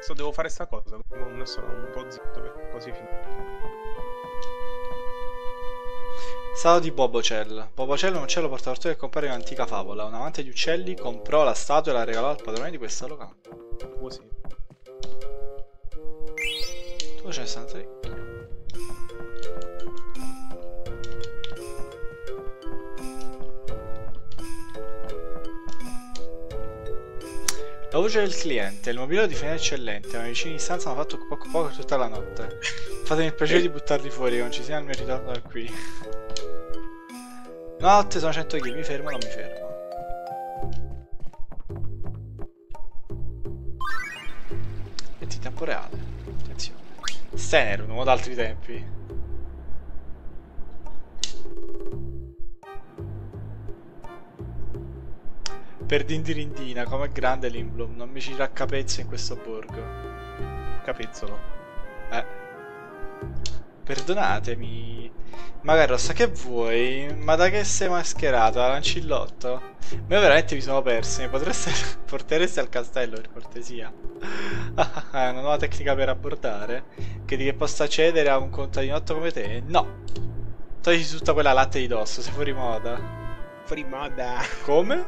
devo fare sta cosa. Adesso sono un po' zitto perché così finisco. Stato di Bobocel. Bobocel è un uccello portafortuna che compare in un'antica favola. Un amante di uccelli comprò la statua e la regalò al padrone di questa locanda. Così. 263. La voce del cliente, il mobilio di Fene è eccellente, ma i vicini di stanza hanno fatto poco tutta la notte. Fatemi il piacere di buttarli fuori, che non ci sia il mio ritorno da qui. Notte, sono 100 kg, mi fermo o non mi fermo? Metti in tempo reale, attenzione. Stener, un uomo d'altri tempi. Per dindirindina, com'è grande l'Imblum, non mi ci raccapezzo in questo borgo. Capezzolo. Perdonatemi. Magarossa, che vuoi? Ma da che sei mascherata? Lancillotto? Ma io veramente mi sono perso, mi potreste porteresti al castello per cortesia? È una nuova tecnica per abbordare? Che di che possa cedere a un contadinotto come te? No! Togli tutta quella latte di dosso, sei fuori moda. Fuori moda. Come?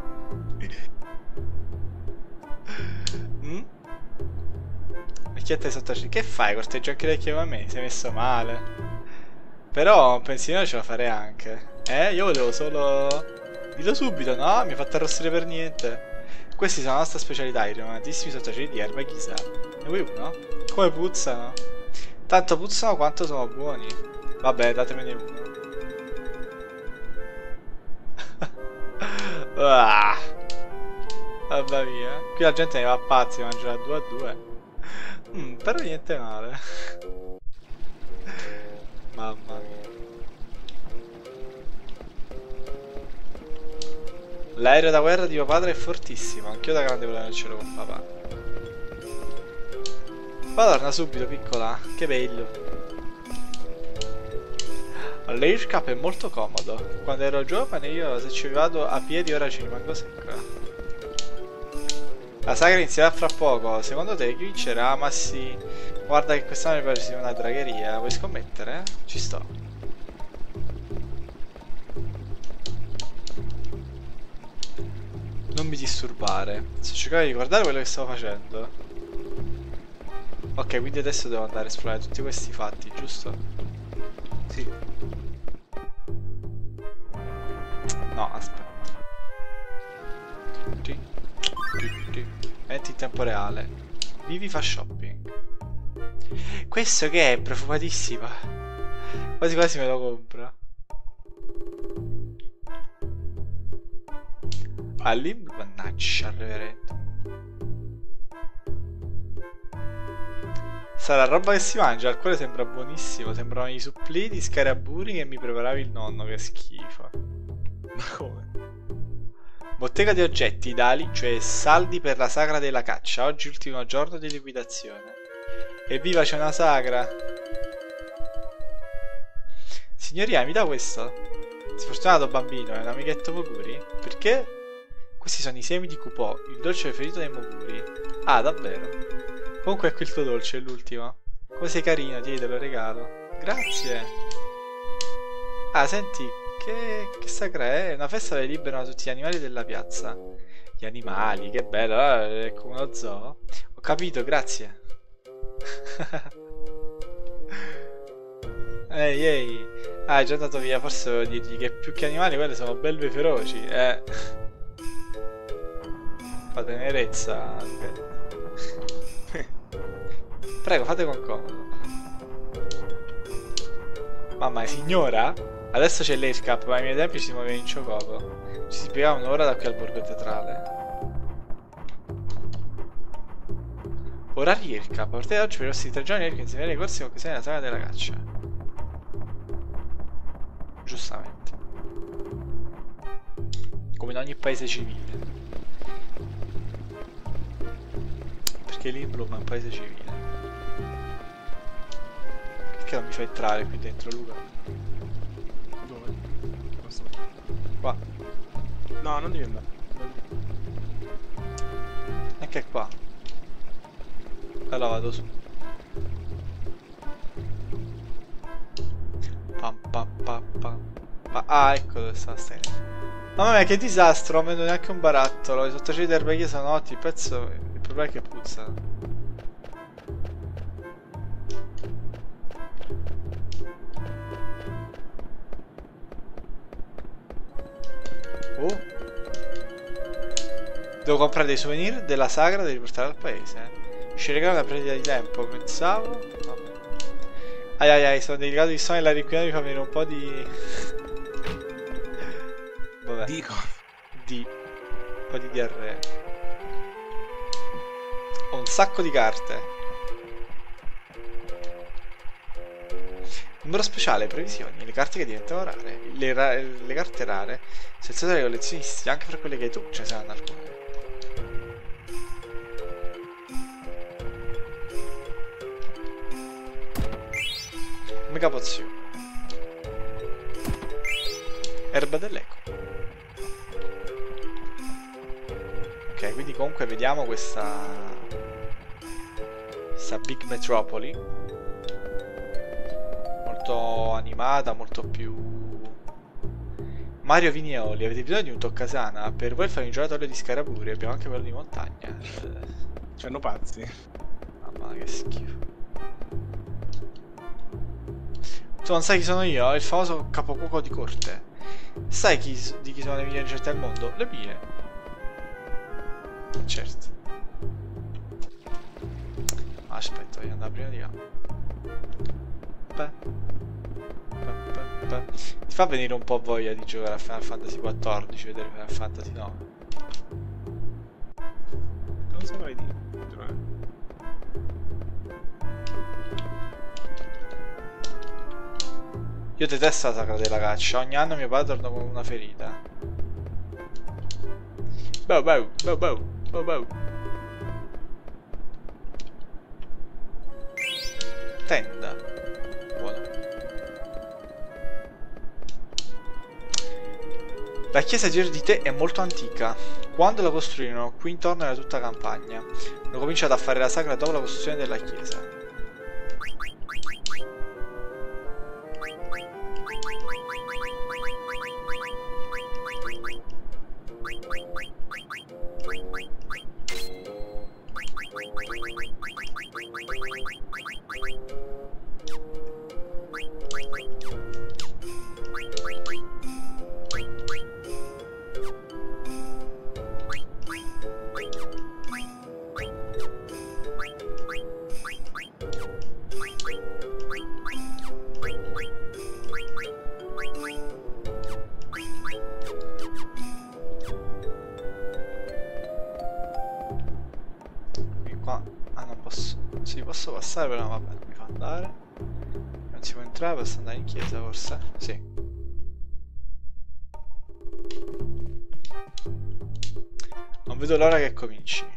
Vecchietta di sottacini, che fai? Corteggi anche le chiavi a me? Sei messo male. Però un pensierino ce la farei anche. Io volevo solo... Dillo subito, no? Mi ha fatto arrossire per niente. Questi sono la nostra specialità, i romanatissimi sottacini di erba, chissà. Ne vuoi uno? Come puzzano? Tanto puzzano quanto sono buoni. Vabbè, datemene uno. Ah, mamma mia. Qui la gente ne va a pazzi, mangia a 2 a 2. Però niente male. Mamma mia. L'aereo da guerra di mio padre è fortissimo. Anch'io da grande volevo nel cielo con papà. Ma torna subito, piccola. Che bello. L'aircap è molto comodo. Quando ero giovane io se ci vado a piedi ora ci rimango secca. La sagra inizierà fra poco. Secondo te chi vincerà? Ma sì. Guarda che quest'anno mi pare sia una dragheria. Vuoi scommettere? Ci sto. Non mi disturbare. Sto cercando di ricordare quello che stavo facendo. Ok, quindi adesso devo andare a esplorare tutti questi fatti, giusto? Sì. No, aspetta. Metti in tempo reale. Vivi fa shopping. Questo che è? Profumatissima. Quasi quasi me lo compro. Mannaggia, reverendo. Sarà roba che si mangia, al cuore sembra buonissimo. Sembrano i supplì di scaraburi che mi preparavi il nonno, che schifo. Ma come? Bottega di oggetti, Dali, cioè saldi per la sagra della caccia. Oggi ultimo giorno di liquidazione. Evviva, c'è una sagra. Signoria, mi dà questo? Sfortunato bambino, è un amichetto Moguri? Perché? Questi sono i semi di Kupò, il dolce preferito dei Moguri. Ah, davvero? Comunque è qui il tuo dolce, è l'ultimo. Come sei carino, ti te lo regalo. Grazie. Ah, senti, che sagra è? Una festa dove liberano tutti gli animali della piazza. Gli animali, che bello, è come uno zoo. Ho capito, grazie. Ehi, ehi. Ah, è già andato via, forse devo dirgli che più che animali quelle sono belve feroci, Fa tenerezza. Prego, fate con comodo. Mamma, signora? Adesso c'è l'Aircap, ma ai miei tempi ci si muoveva in Chocobo. Ci si piegava un'ora da qui al borgo teatrale. Orari Aircap, a partire da oggi per i prossimi 3 giorni Aircap insegnerà i corsi con occasione della saga della caccia. Giustamente. Come in ogni paese civile. Perché l'Imblum è un paese civile. Perché non mi fa entrare qui dentro, Luca? Dove? Questo. Qua. No, non devi andare. Anche qua. Allora vado su. Pam pam pam pam. Ah, ecco dove sta stendo. Mamma mia, che disastro, non vedo neanche un barattolo. I sottaceti d'erba sono notti, il pezzo. Il problema è che puzzano. Devo comprare dei souvenir della sagra da riportare al paese. Scegliere una perdita di tempo, pensavo. Vabbè. Ai ai ai, sono delicato di sonno e l'aria qui mi fa venire un po' di... Vabbè. Dico. Un po' di diarrea. Ho un sacco di carte. Numero speciale, previsioni, le carte che diventano rare. Le carte rare, selezionate dai collezionisti, anche per quelle che hai tu, ce ne saranno alcune. Mega pozione. Erba dell'eco. Ok, quindi comunque vediamo questa Big Metropoli. Molto animata, molto più... Mario Vignoli, avete bisogno di un toccasana? Per voi il famigeratorio di Scaraburi, abbiamo anche quello di montagna. C'hanno pazzi. Mamma che schifo. Tu non sai chi sono io? Il famoso capocuoco di corte. Sai di chi sono le migliori ricette al mondo? Le mie. Certo. Aspetta, voglio andare prima di là. Ti fa venire un po' voglia di giocare a Final Fantasy XIV, vedere Final Fantasy 9. Non saprei dire. Io detesto la sagra della caccia, ogni anno mio padre torna con una ferita. Bow bow, bow bow, bow bow. Tenda. Buono. La chiesa di Erdite è molto antica. Quando la costruirono, qui intorno era tutta campagna. Hanno cominciato a fare la sagra dopo la costruzione della chiesa. Posso passare però vabbè, non mi fa andare. Non si può entrare, posso andare in chiesa forse? Sì. Non vedo l'ora che cominci.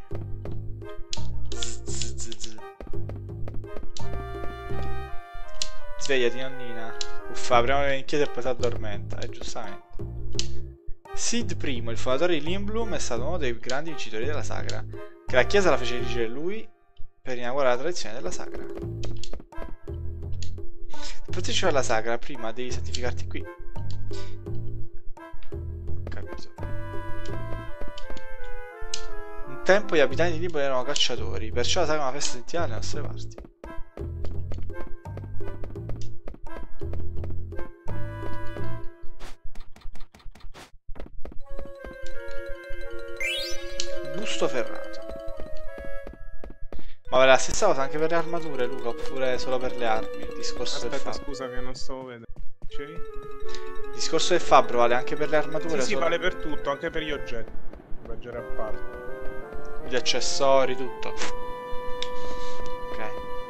Svegliati nonnina. Uffa, apriamo in chiesa e poi si addormenta, giustamente. Sid I, il fondatore di Limblum, è stato uno dei grandi vincitori della sagra, che la chiesa la fece erigere lui per inaugurare la tradizione della sagra. Per partecipare alla sagra, prima devi santificarti qui. Capito. Un tempo gli abitanti di Limblum erano cacciatori, perciò la sagra è una festa settimanale alle nostre parti. Busto ferrato. Ma vale la stessa cosa anche per le armature, Luca, oppure solo per le armi? Il discorso del Aspetta, fabbro. scusa che non stavo vedendo. Dicevi? Il discorso del fabbro vale anche per le armature? Sì, solo... vale per tutto, anche per gli oggetti. Mangiare a parte. Gli accessori, tutto. Ok.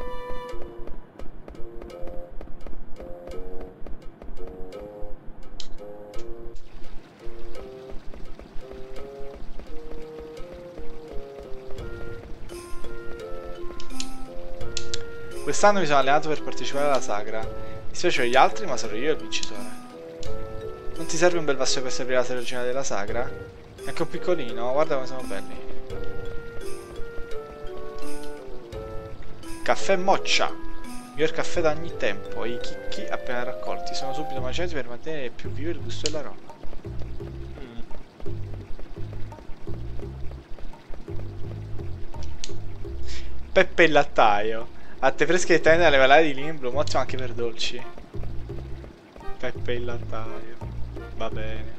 Quest'anno mi sono allenato per partecipare alla sagra. Mi spiace per gli altri, ma sarò io il vincitore. Non ti serve un bel vassoio per servire la sera originale della sagra? Anche un piccolino, guarda come sono belli. Caffè Moccia. Miglior caffè da ogni tempo. E i chicchi appena raccolti sono subito macinati per mantenere più vivo il gusto dell'aroma. Peppe il lattaio. Latte fresche direttamente dalle valate di Limblum, ottimo anche per dolci. Peppe il lattaio. Va bene.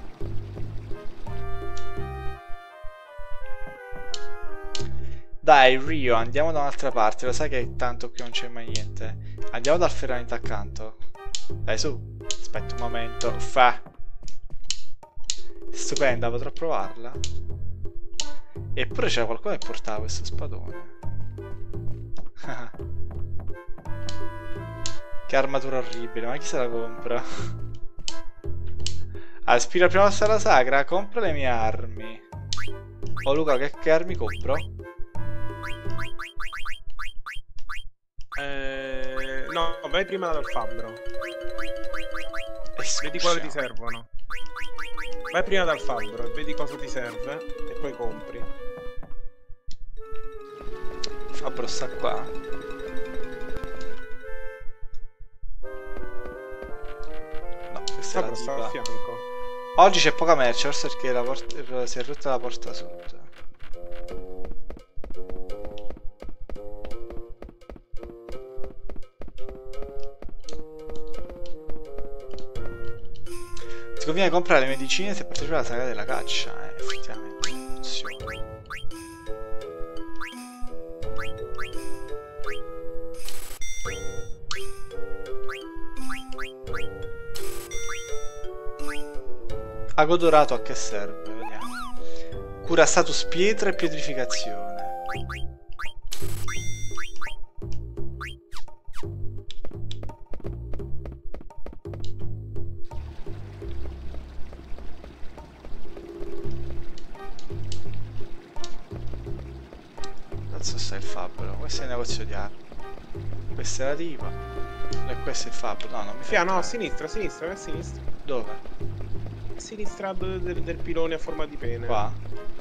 Dai Rio, andiamo da un'altra parte. Lo sai che tanto qui non c'è mai niente. Andiamo dal ferramenta accanto. Dai su. Aspetta un momento. Fa. Stupenda, potrò provarla? Eppure c'era qualcuno che portava questo spadone. Che armatura orribile, ma chi se la compra? Aspira prima la sala sacra, compra le mie armi. Oh Luca, che armi compro? No, vai prima dal fabbro. Vedi quali ti servono. Vai prima dal fabbro e vedi cosa ti serve e poi compri. Fabbro sta qua. No, questa è la Fabbro sta tipa. a fianco. Oggi c'è poca merce, forse perché si è rotta la porta sud. Ti conviene comprare le medicine se partecipi alla saga della caccia, effettivamente funziona. Ago dorato a che serve? Vediamo. Cura status pietra e pietrificazione. Cazzo sta il fabbro? Questo è il negozio di armi. Questa è la diva. E questo è il fabbro. No, non mi fa. No, a sinistra, a sinistra, a sinistra. Dove? A sinistra del pilone a forma di pene. Qua?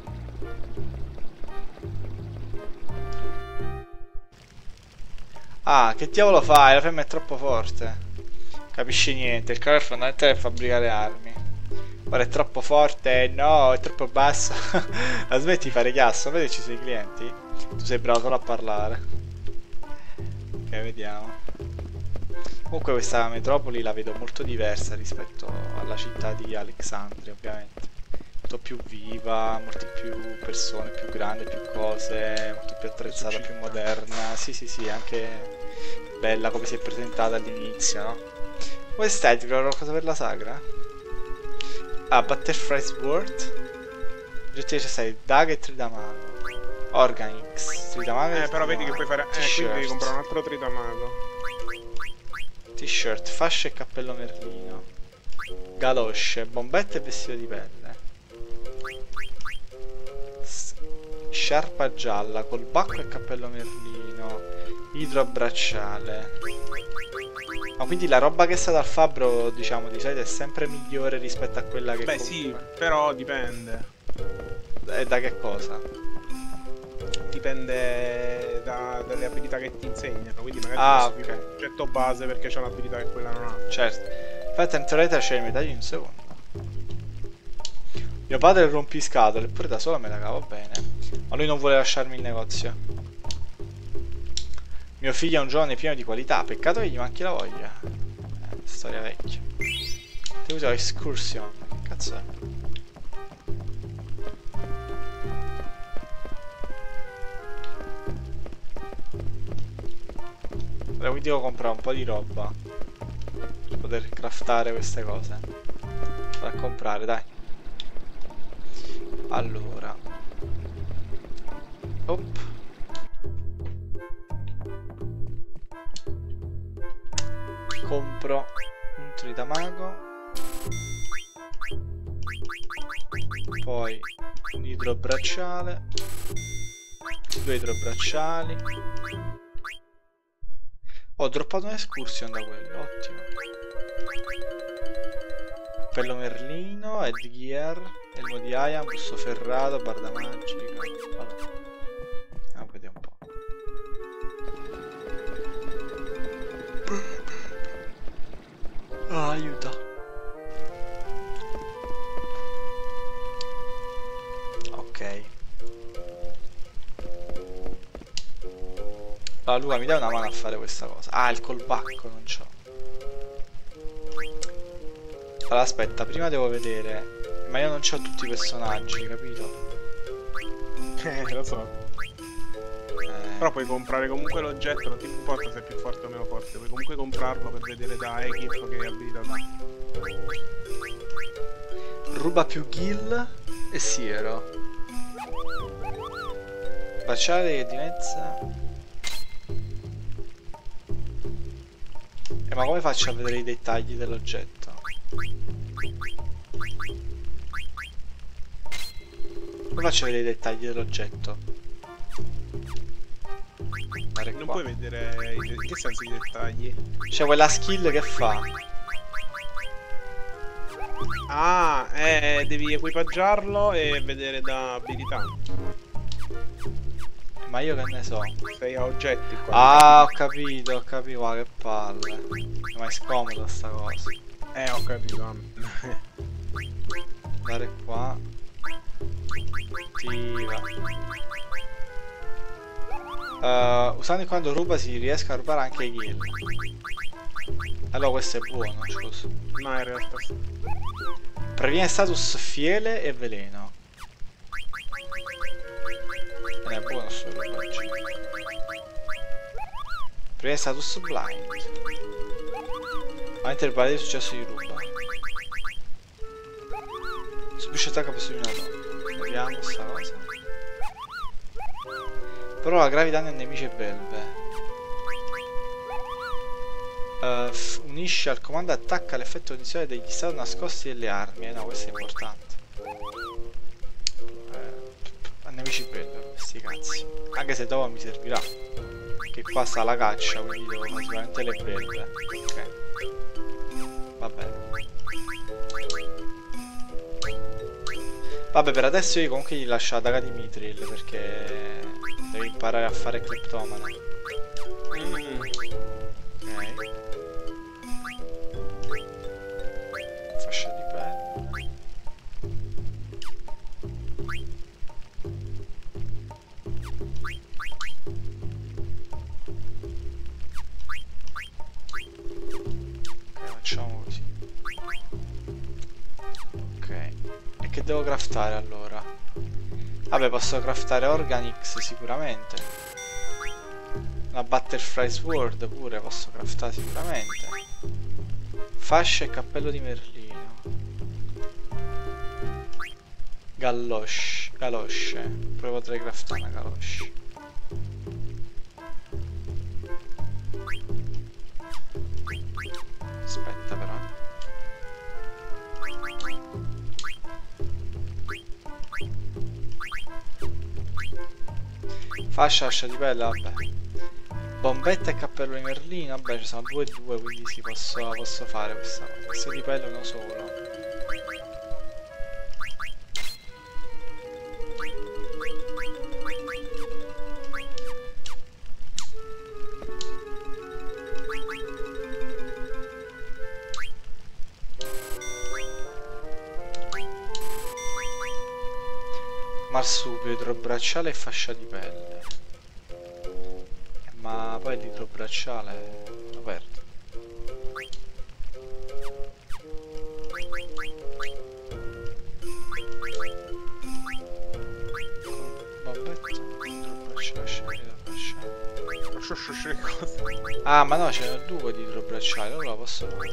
Ah, che diavolo fai? La femmina è troppo forte. Capisci niente, il colore fondamentale è fabbricare armi. Ora è troppo forte, no, è troppo bassa. La smetti di fare chiasso, vedi ci sono i clienti? Tu sei bravo solo a parlare. Ok, vediamo. Comunque questa metropoli la vedo molto diversa rispetto alla città di Alexandria, ovviamente. Molto più viva, molte più persone, più grandi, più cose, molto più attrezzata, più moderna. Sì, sì, sì, anche bella come si è presentata all'inizio, no? Come stai? Ti provo qualcosa per la sagra? Ah, Butterfly Sword. Oggetti necessari, daga e tridamago. Organix, tridamago. Però vedi che puoi fare. Quindi devi comprare un altro tridamago. T-shirt, fascia e cappello merlino. Galosce, bombette e vestito di pelle. Sciarpa gialla, col bacco e cappello merlino. Idrobracciale. Ma quindi la roba che sta dal fabbro, diciamo, di solito è sempre migliore rispetto a quella che... Beh sì, però dipende. E da che cosa? Dipende dalle abilità che ti insegnano. Quindi magari ok, un oggetto base perché c'è un'abilità che quella non ha. certo. Infatti in teoria c'è i medagli in un secondo. Mio padre è il rompiscatole, eppure da solo me la cavo bene. Ma lui non vuole lasciarmi il negozio. Mio figlio è un giovane pieno di qualità, peccato che gli manchi la voglia. Storia vecchia. Ti uso escursione. Che cazzo è? Allora, quindi devo comprare un po' di roba per poter craftare queste cose. Vado a comprare, dai. Allora. Op. Compro un tridamago. Poi un idrobracciale. 2 idrobracciali. Ho droppato un'escursion da quello, ottimo. Cappello merlino, headgear, elmo di Aya, busto ferrato, barda magica. Vabbè. Vediamo un po'. aiuta. Ok. Allora Luca mi dai una mano a fare questa cosa. Ah, il colbacco non c'ho. Allora aspetta, prima devo vedere. Ma io non c'ho tutti i personaggi, capito? Lo so. Però puoi comprare comunque l'oggetto, non ti importa se è più forte o meno forte, puoi comunque comprarlo per vedere da equip che abilità dà. Ruba più Gil e Siero. Baciare che dimezza. Ma come faccio a vedere i dettagli dell'oggetto? Come faccio a vedere i dettagli dell'oggetto? Non puoi vedere in che senso i dettagli? C'è quella skill che fa. Ah, devi equipaggiarlo e vedere da abilità. Ma io che ne so. Sei a oggetti qua. Ah, ho capito, guarda che palle. Ma è scomoda sta cosa. Ho capito. Andare qua. Attiva. Usando quando ruba si riesca a rubare anche i kill. Allora questo è buono, scusa. No, in realtà Previene status fiele e veleno. Non è buono sto rubaggio. Previene status blind. Aumenta il valore di successo di ruba. Subisce attacco per subire una donna. Vediamo sta cosa. Prova gravi danni a nemici e belve. Unisce al comando attacca l'effetto iniziale degli stati nascosti delle armi. No, questo è importante. A nemici belve, sti cazzi. Anche se dopo mi servirà. Che qua sta la caccia, quindi devo fare sicuramente le belve. Ok. Va bene. Vabbè, per adesso io comunque gli lascio la daga di Mithril perché devi imparare a fare cleptomane. Ok. Fascia di pelle. Ok, facciamo così. Ok. E che devo craftare allora? Vabbè, posso craftare Organix sicuramente. Una Butterfly Sword pure posso craftare sicuramente. Fascia e cappello di Merlino. Galosce. Poi potrei craftare una galosce. Aspetta però. Fascia di pelle, vabbè. Bombetta e cappello di Merlino, vabbè, ci sono 2 e 2, quindi sì, posso fare questa cosa. Questo di pelle uno solo. Marsupio, idrobracciale e fascia di pelle. Ma poi l'idrobracciale lo perdo. Ah, ma no, c'è il duo di idrobracciale, allora lo posso fare.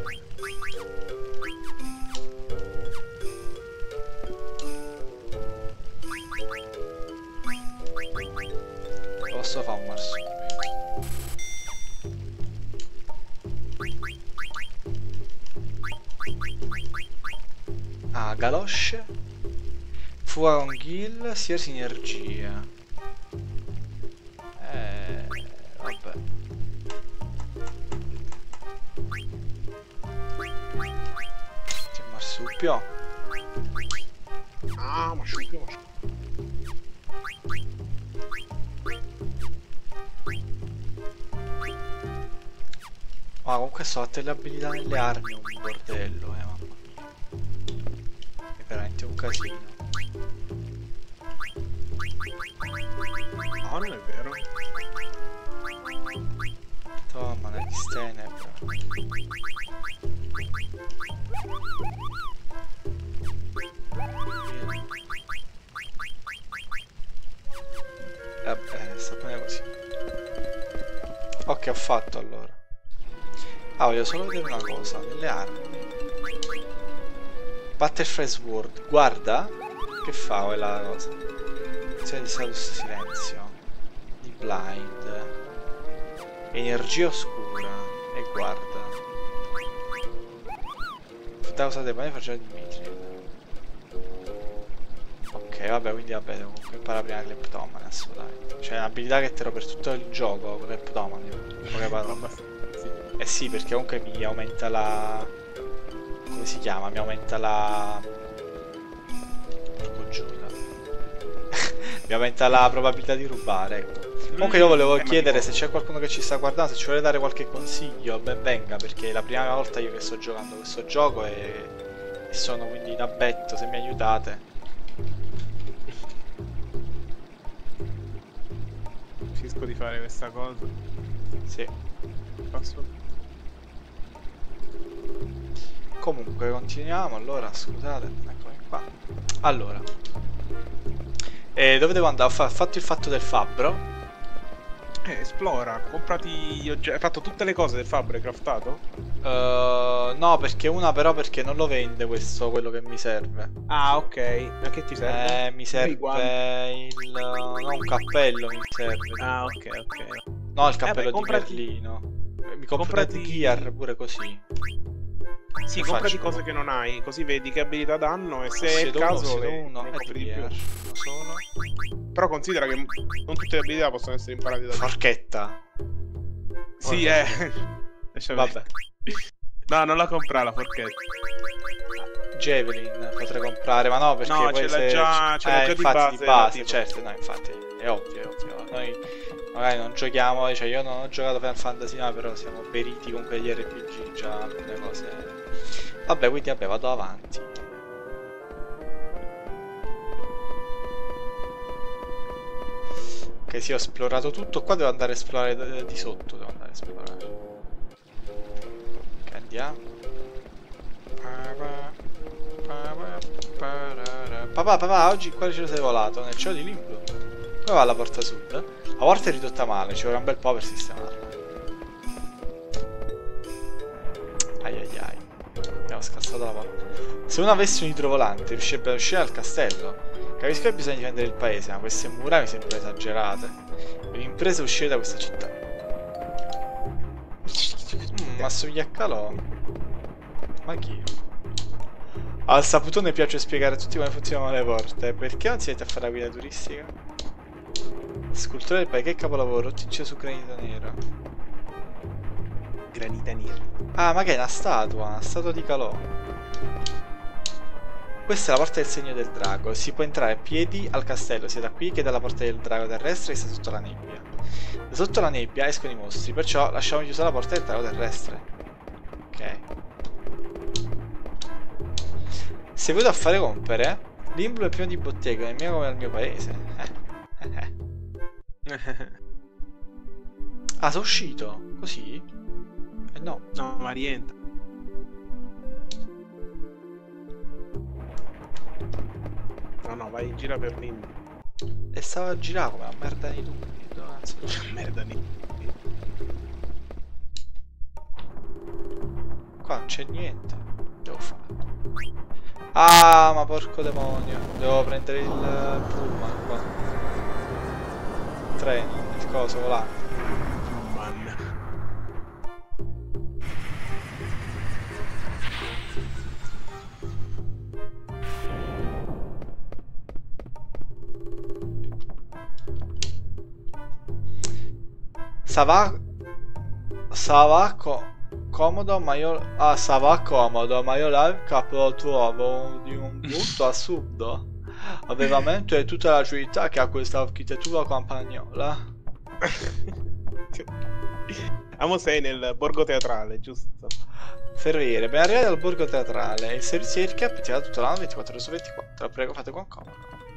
Posso fare un marsupio. Ah, galosce. Fuga con Gil, sia sinergia. Vabbè. C'è marsupio. Ah, marsupio. Ma comunque so, tutte le abilità nelle armi è un bordello, mamma mia. È veramente un casino. No, non è vero. Toma, negli Stenebra. Vabbè, sta bene così. Ok, ho fatto allora. Ah, voglio solo vedere una cosa, nelle armi. Butterfly Sword, guarda. Che fa quella cosa? Azione di status silenzio. Di blind. Energia oscura. E guarda. Da usate bene facciamo Dimitri. Ok, vabbè, quindi vabbè, devo comunque imparare prima Kleptomane, assolutamente. Cioè, è un'abilità che terrò per tutto il gioco, Kleptomane. Poche parole. Eh sì, perché comunque mi aumenta la... come si chiama? Mi aumenta la... troppo giù, mi aumenta la probabilità di rubare, ecco. Comunque io volevo chiedere se c'è qualcuno che ci sta guardando, se ci vuole dare qualche consiglio, ben venga, perché è la prima volta io che sto giocando questo gioco e sono quindi in abbetto, se mi aiutate. Riesco di fare questa cosa. Sì. Passo. Comunque continuiamo, allora scusate, eccomi qua. Allora, dove devo andare? Ho fatto il fatto del fabbro. Esplora, comprati gli oggetti. Hai fatto tutte le cose del fabbro, hai craftato? No, perché una però perché non lo vende questo, quello che mi serve. Ah, ok. A che ti serve? Mi serve il... no, un cappello mi serve. Ah, ok, ok. No, il cappello di comprati... Merlino. Mi comprati gear pure così. Sì, comprati cose che non hai, così vedi che abilità danno e se è il caso uno ne compri di più. Uno solo. Però considera che non tutte le abilità possono essere imparate da te. Forchetta. Sì, Vabbè. No, non la comprare la forchetta. Javelin potrei comprare, ma no, perché no, poi ce l'ha già, infatti di base, certo, no, infatti, è ovvio. Noi magari non giochiamo, cioè io non ho giocato Final Fantasy 9, però siamo periti con quegli RPG, già alcune cose. Vabbè, quindi vabbè, vado avanti. Ok, sì, ho esplorato tutto, qua devo andare a esplorare di sotto, devo andare a esplorare. Ok, andiamo. Papà, oggi quale cielo sei volato? Nel cielo di Limblu. Come va la porta sud? La porta è ridotta male, ci vorrà un bel po' per sistemarla. Ai. Abbiamo scassato la porta. Se uno avesse un idrovolante riuscirebbe ad uscire dal castello. Capisco che bisogna difendere il paese, ma queste mura mi sembrano esagerate. Un'impresa uscire da questa città. Ma assomiglia a Calò. Ma chi? Al Saputone piace spiegare a tutti come funzionano le porte. Perché non si mette a fare la guida turistica? Scultore del paese, che capolavoro, tinge su granito nero. Granita nera. Ah, ma che è una statua di Calò. Questa è la porta del segno del drago. Si può entrare a piedi al castello, sia da qui che dalla porta del drago terrestre che sta sotto la nebbia. Da sotto la nebbia escono i mostri, perciò lasciamo chiusa la porta del drago terrestre. Ok. Se vedo a fare compere, Limblu è pieno di botteghe, non è mio come al mio paese. Ah, sono uscito? Così? No. No, ma rientra. No, vai in gira per Limblu. E stava a girare come una merda di tutti. Merda di... Qua non c'è niente. Devo fare. Ah, ma porco demonio. Devo prendere il pullman qua. Il treno, il coso volante. Man. Comodo, ma io... Ah, stava comodo, ma io là il capo lo trovo di un brutto assurdo. Aveva mente tutta la città che ha questa architettura campagnola. Amo sei nel borgo teatrale, giusto? Ferroviere, ben arrivati al borgo teatrale. Il servizio di recap ti va tutto l'anno 24 ore su 24. Prego, fate con comodo.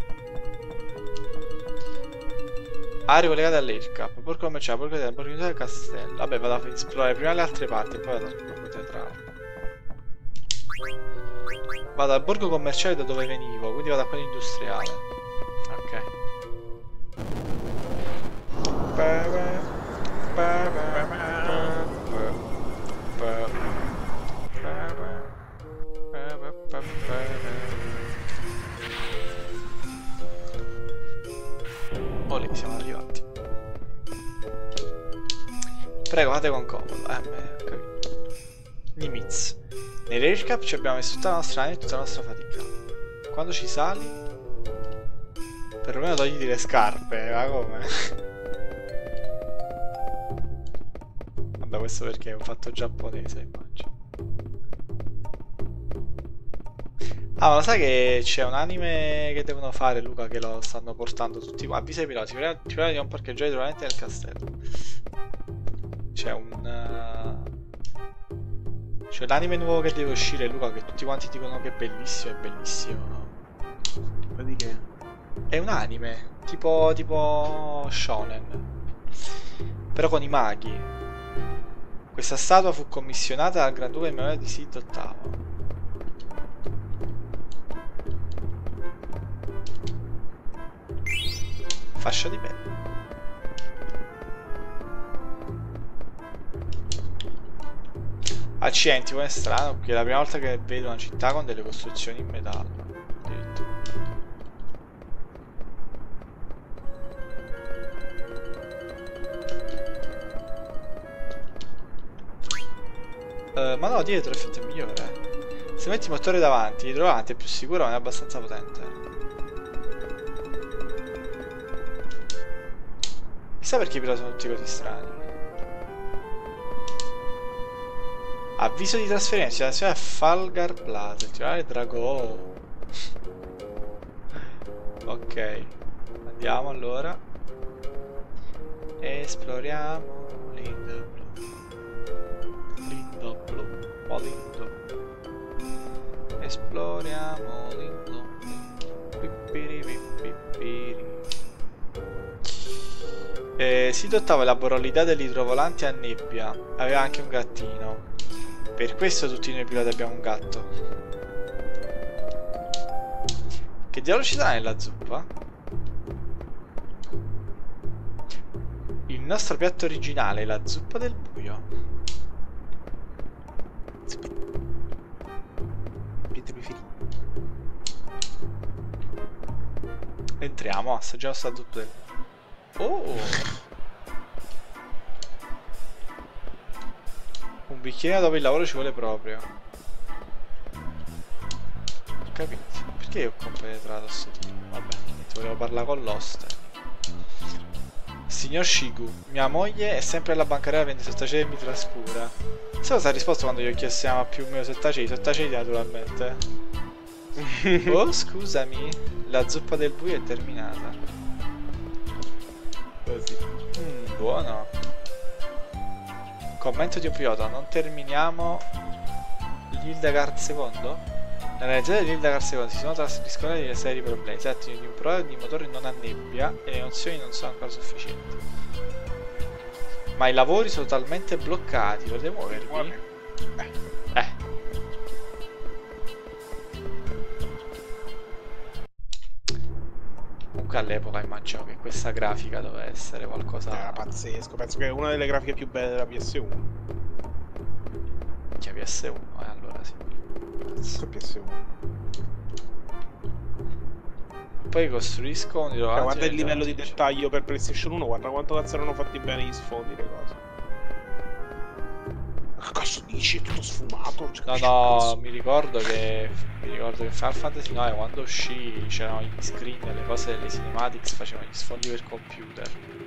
Aree collegate all'Aircap, borgo commerciale, borgo teatrale, borgo del castello. Vabbè, vado a esplorare prima le altre parti e poi vado al borgo teatrale. Vado al borgo commerciale da dove venivo, quindi vado a quello industriale. Ok. Olè, siamo arrivati. Prego, fate con comodo. Ho capito. Nimitz. Nei Rage Cup ci abbiamo messo tutta la nostra anima e tutta la nostra fatica. Quando ci sali, perlomeno togliti le scarpe, ma come? Vabbè, questo perché è un fatto giapponese, immagino. Ah, ma lo sai che c'è un anime che devono fare, Luca, che lo stanno portando tutti qua? Avvisa i piloti, prima di non parcheggiare duramente nel castello. C'è un... C'è l'anime nuovo che deve uscire, Luca, che tutti quanti dicono che è bellissimo, è bellissimo. Ma di che? È un anime, tipo shonen, però con i maghi. Questa statua fu commissionata dal Granduca in memoria di Sid VIII. Fascia di pelle. Accidenti, come è strano, perché è la prima volta che vedo una città con delle costruzioni in metallo. Ma no, dietro l'effetto è migliore. Se metti il motore davanti, dietro davanti è più sicuro, ma è abbastanza potente. Chissà perché i piloti sono tutti così strani. Avviso di trasferimento a Falgar Plaza, titolare Drago. Ok, andiamo allora. Esploriamo Lindo Blu. Esploriamo Lindo Sid VIII elaborò l'idea dell'idrovolante a nebbia. Aveva anche un gattino. Per questo tutti noi piloti abbiamo un gatto. Che diavolo ci sarà nella zuppa? Il nostro piatto originale è la zuppa del buio. Piatti preferiti. Entriamo, assaggiamo sta zuppa del buio. Oh! Un bicchiere dopo il lavoro ci vuole proprio. Ho capito. Perché ho compenetrato sto tipo? Vabbè, volevo parlare con l'host. Signor Shigu, mia moglie è sempre alla bancarella, vende sottaceti e mi traspura. Sai cosa ha risposto quando gli ho chiesto se ama più o meno sottaceti? Sottaceti naturalmente. Oh, scusami, la zuppa del buio è terminata. Così. Buono. Commento di un pilota, non terminiamo l'Hildegard II? Nella leggenda di Hildegard II si sono riscontrati delle seri problemi. Si tratta di un problema di motore non a nebbia e le nozioni non sono ancora sufficienti. Ma i lavori sono totalmente bloccati, volete muovervi? Comunque all'epoca immagino che questa grafica doveva essere qualcosa... Era pazzesco, penso che è una delle grafiche più belle della PS1. Che PS1, allora sì. PS1. Poi costruisco un guarda il livello di dettaglio per PlayStation 1, guarda quanto cazzo erano fatti bene gli sfondi, le cose. Che cazzo dici? È tutto sfumato? No, mi ricordo che Final Fantasy 9 quando uscì c'erano gli screen e le cose delle cinematics, facevano gli sfondi per computer.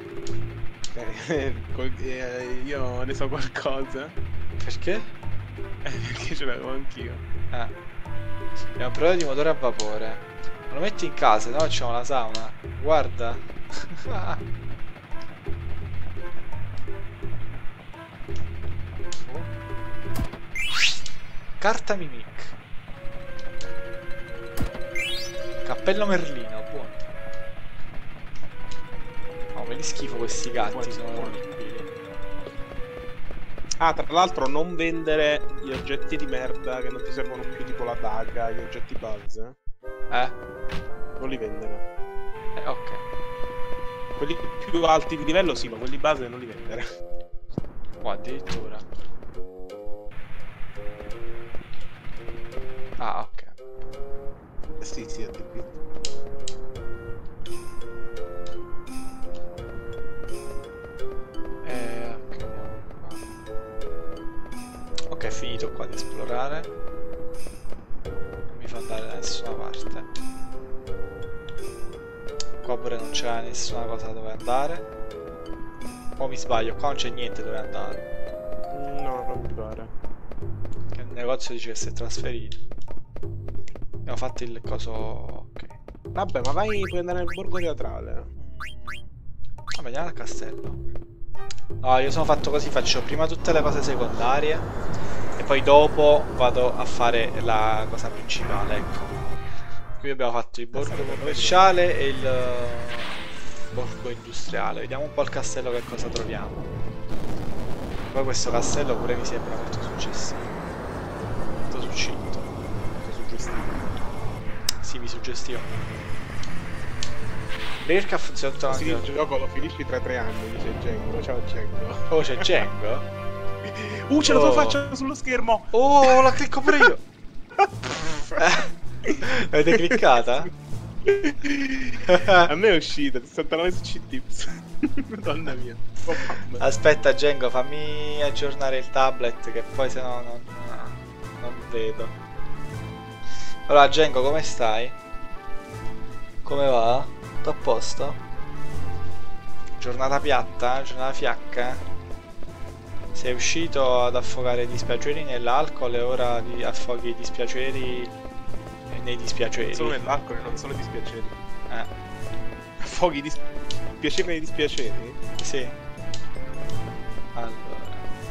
Io ne so qualcosa. Perché? Perché ce l'avevo anch'io. Abbiamo un problema di motore a vapore. Lo metti in casa, no? Facciamo la sauna. Guarda. Carta Mimic. Cappello Merlino, buono. No, me li schifo questi gatti, sono liquidi. Ah, tra l'altro non vendere gli oggetti di merda che non ti servono più, tipo la daga, gli oggetti base. Non li vendere. Ok. Quelli più alti di livello sì, ma quelli base non li vendere. Oh, addirittura. Ah, ok. Sì, sì, addirittura. Ok, andiamo qua. Ok, è finito qua di esplorare. Non mi fa andare da nessuna parte. Qua pure non c'è nessuna cosa dove andare. O mi sbaglio, qua non c'è niente dove andare. No, non mi pare. Che il negozio dice che si è trasferito. Abbiamo fatto il coso. Ok. Vabbè, ma puoi andare nel borgo teatrale. Vabbè, andiamo al castello. No, io sono fatto così, faccio prima tutte le cose secondarie e poi dopo vado a fare la cosa principale, ecco. Qui abbiamo fatto il borgo commerciale e il borgo industriale. Vediamo un po' il castello che cosa troviamo. Poi questo castello pure mi sembra molto suggestivo. Molto succinto. Molto suggestivo. Sì, mi suggestiva. Perché ha funzionato Sì, anche... il gioco lo finisci tra 3 anni, dice Gengo. Ciao Gengo. Oh, c'è Django? Ce la tua faccia sullo schermo! Oh, la clicco pure io! L'avete cliccata? A me è uscita 69 su C-Tips. Madonna mia. Oh, mamma. Aspetta Django, fammi aggiornare il tablet che poi se no non vedo. Allora Django, come stai? Come va? Tutto a posto? Giornata piatta? Giornata fiacca? Sei uscito ad affogare i dispiaceri nell'alcol e ora affoghi i dispiaceri nei dispiaceri. Solo nell'alcol e non solo dispiaceri. Affoghi dispiaceri nei dispiaceri? Sì. Allora.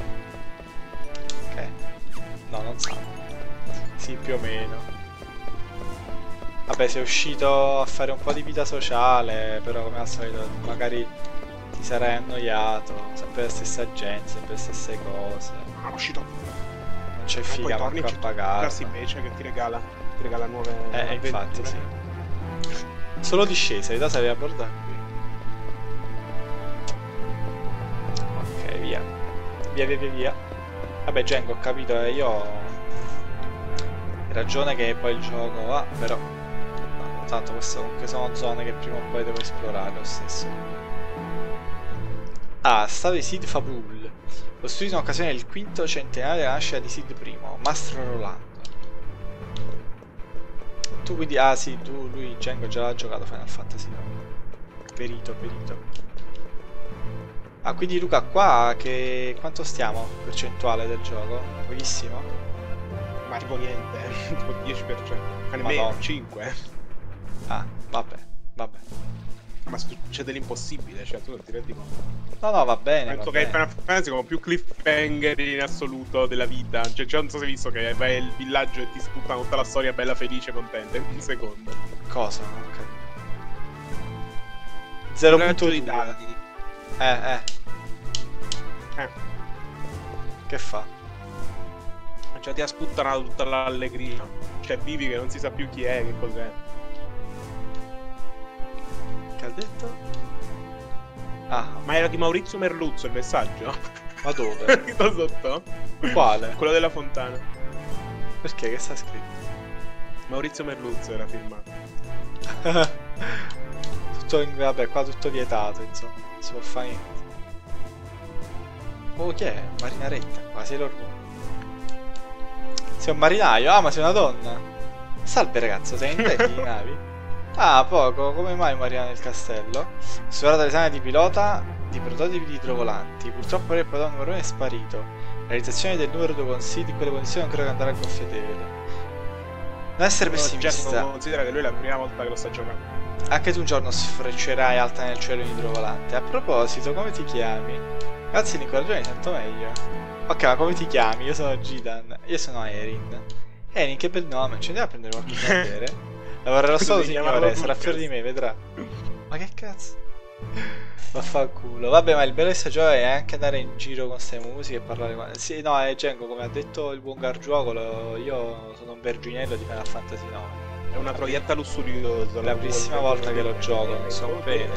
Ok. No, non sa. Sì, più o meno. Vabbè, sei uscito a fare un po' di vita sociale, però come al solito magari ti sarai annoiato, sempre la stessa gente, sempre le stesse cose. Ah, è uscito. Non c'è figa manco a pagare. Invece che ti regala nuove infatti avventure. sì. Solo discesa, da sei a bordo qui. Ok, via. Via. Vabbè, Django, ho capito, io ho ragione che poi il gioco va, però tanto queste comunque sono zone che prima o poi devo esplorare lo stesso. Ah, stave Sid Fabul, costruito in occasione del quinto centenario della nascita di Sid I, Mastro Rolando. Tu quindi, ah sì, lui Django già l'ha giocato Final Fantasy, no? Perito. Ah, quindi Luca qua quanto stiamo? Percentuale del gioco? Pochissimo? Ma tipo niente, tipo 10%. Ma nemmeno 5. Ah, vabbè. Ma succede l'impossibile, cioè tu non ti rendi conto. No, va bene. Penso che Final Fantasy come più cliffhanger in assoluto della vita. Cioè non so se hai visto che vai al villaggio e ti sputtano tutta la storia bella felice contenta in un secondo. Cosa? Ok. 0.2 dati. Che fa? Cioè ti ha sputtanato tutta l'allegria. Cioè vivi che non si sa più chi è, che cos'è. Che ha detto? Ah, Ma era di Maurizio Merluzzo il messaggio? ma dove? Scritto sotto? Quale? Quello della fontana. Perché? Che sta scritto? Maurizio Merluzzo era firmato. Vabbè, qua tutto vietato, insomma. Non si può fare niente. Oh, chi è? Marinaretta. Qua sei l'orgoglio. Sei un marinaio? Ah, ma sei una donna. Salve ragazzo, sei in deck di navi? Ah, poco. Come mai marina nel castello? Superato l'esame di pilota di prototipi di idrovolanti. Purtroppo il pilota numero 1 è sparito. La realizzazione del numero 2 con Sid in quelle condizioni non credo che andrà a gonfie vele. Non essere pessimista. Considera che lui è la prima volta che lo sta giocando. Anche tu un giorno sfreccerai alta nel cielo in idrovolante. A proposito, come ti chiami? Grazie l'incoraggio, mi sento meglio. Ok, ma come ti chiami? Io sono Gidan. Io sono Erin. Erin, che bel nome. Ci andiamo a prendere qualcosa da bere? Lavorerò solo, signore. Sarà fiero di me, vedrà. Ma che cazzo? Vaffanculo. Vabbè, ma il bello di sta gioco è anche andare in giro con queste musiche e parlare con... Sì, no, è Gengo, come ha detto il buon Gargiuoco, io sono un verginello di Final Fantasy 9. È una troietta lussuriosa. È la prima volta che lo gioco, non so bene.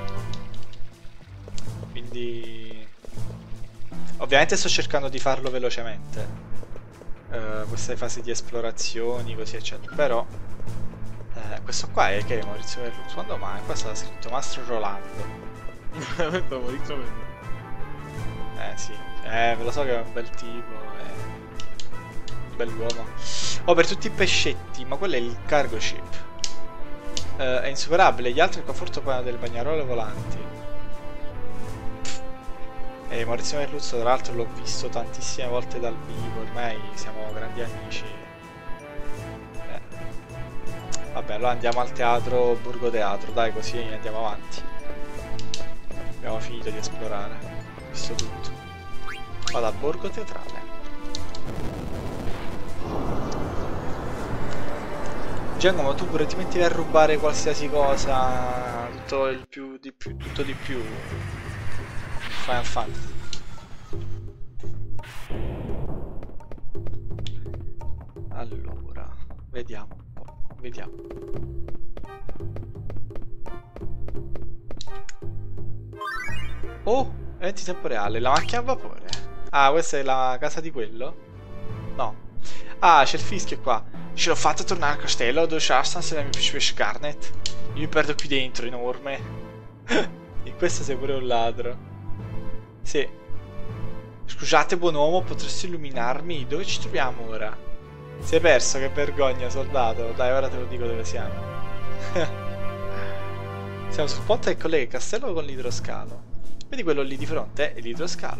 Quindi... Ovviamente sto cercando di farlo velocemente. Queste fasi di esplorazioni, così eccetera. Però... questo qua è che è Maurizio Merluzzo. Quando mai? Qua sta scritto Mastro Rolando. Maurizio Merluzzo. Sì. Ve lo so che è un bel tipo. Un bell'uomo. Oh, per tutti i pescetti. Ma quello è il cargo ship. È insuperabile. Gli altri il conforto poi hanno delle bagnarole volanti. E Maurizio Merluzzo, tra l'altro, l'ho visto tantissime volte dal vivo. Ormai siamo grandi amici. Vabbè, allora andiamo al teatro Borgo Teatro, dai, così andiamo avanti. Abbiamo finito di esplorare, visto tutto. Vado al Borgo Teatrale. Giacomo, tu pure ti metti a rubare qualsiasi cosa, tutto il più di più, tutto di più. Final Fantasy. Allora, vediamo. Vediamo. Oh, eventi tempo reale. La macchina a vapore. Ah, questa è la casa di quello? No. Ah, c'è il fischio qua. Ce l'ho fatta tornare al castello dove c'è la stanza della mia principessa Scarlet. Io mi perdo qui dentro, enorme. In questo sei pure un ladro. Sì. Scusate, buon uomo, potresti illuminarmi? Dove ci troviamo ora? Si è perso, che vergogna, soldato. Dai, ora te lo dico dove siamo. Siamo sul ponte che collega il castello con l'idroscalo. Vedi quello lì di fronte? È l'idroscalo.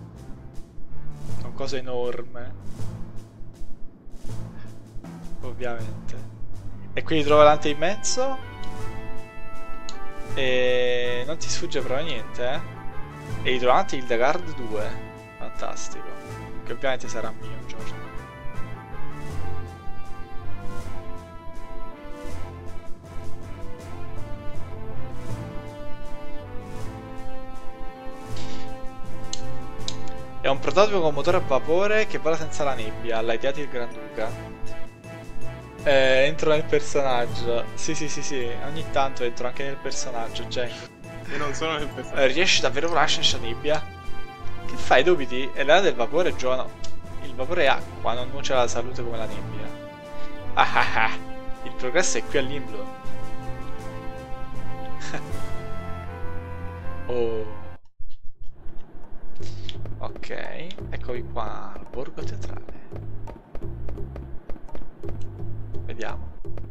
È un coso enorme. Ovviamente. E qui trovo l'ante in mezzo. E non ti sfugge proprio niente, eh? E i trovati Hildegard 2. Fantastico. Che ovviamente sarà mio un giorno. È un prototipo con motore a vapore che vola senza la nebbia, l'ha ideato il Granduca. Entro nel personaggio. Sì, ogni tanto entro anche nel personaggio, Jack. Io non sono nel personaggio. Riesci davvero a volare senza nebbia? Che fai, dubiti? È l'era del vapore, Giovanni. Il vapore è acqua, non nuoce alla salute come la nebbia. Ah. Il progresso è qui all'Imblo. Oh. Ok, eccovi qua al Borgo Teatrale. Vediamo.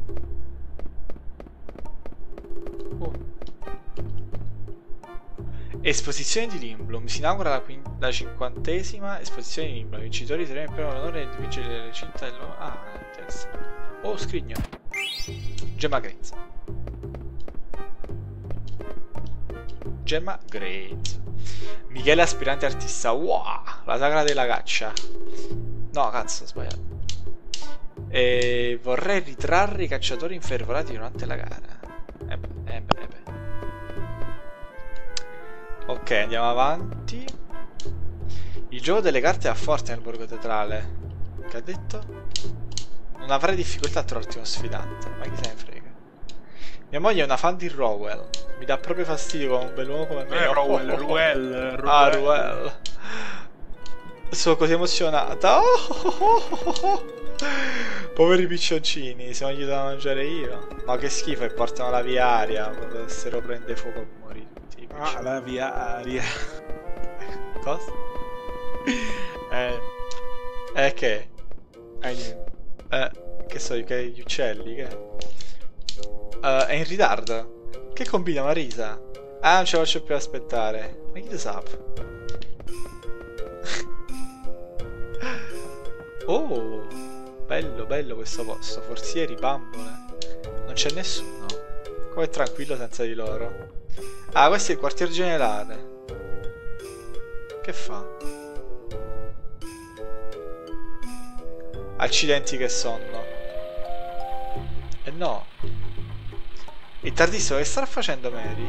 Esposizione di Limblum. Si inaugura la 50ª esposizione di Limblum. I vincitori saranno per l'onore di vincere le cinta del... Ah, interessante. Oh, scrigno. Gemma grezza. Gemma grezza. Michele aspirante artista. Wow, la sagra della caccia. No, cazzo, ho sbagliato. E vorrei ritrarre i cacciatori infervorati durante la gara. Ok, andiamo avanti. Il gioco delle carte è forte nel Borgo Teatrale. Che ha detto? Non avrai difficoltà a trovarti uno sfidante. Ma chi se ne frega. Mia moglie è una fan di Rowell. Mi dà proprio fastidio con un bell'uomo come me. Ruel. Ah, Ruel. Sono così emozionata. Poveri piccioncini, se non gli do da mangiare io. Ma che schifo, e portano la viaria. Quando se lo prende fuoco morì tutti. Ah, la viaria. Cosa? Che? Niente. Che so, che gli uccelli, che? È in ritardo. Che combina Marisa? Ah, non ce la faccio più aspettare. Ma chi lo sa? Oh, bello questo posto. Forzieri, bambole. Non c'è nessuno. Com'è tranquillo senza di loro. Ah, questo è il quartier generale. Che fa? Accidenti che sonno. E no. Il tardissimo che starà facendo Mary?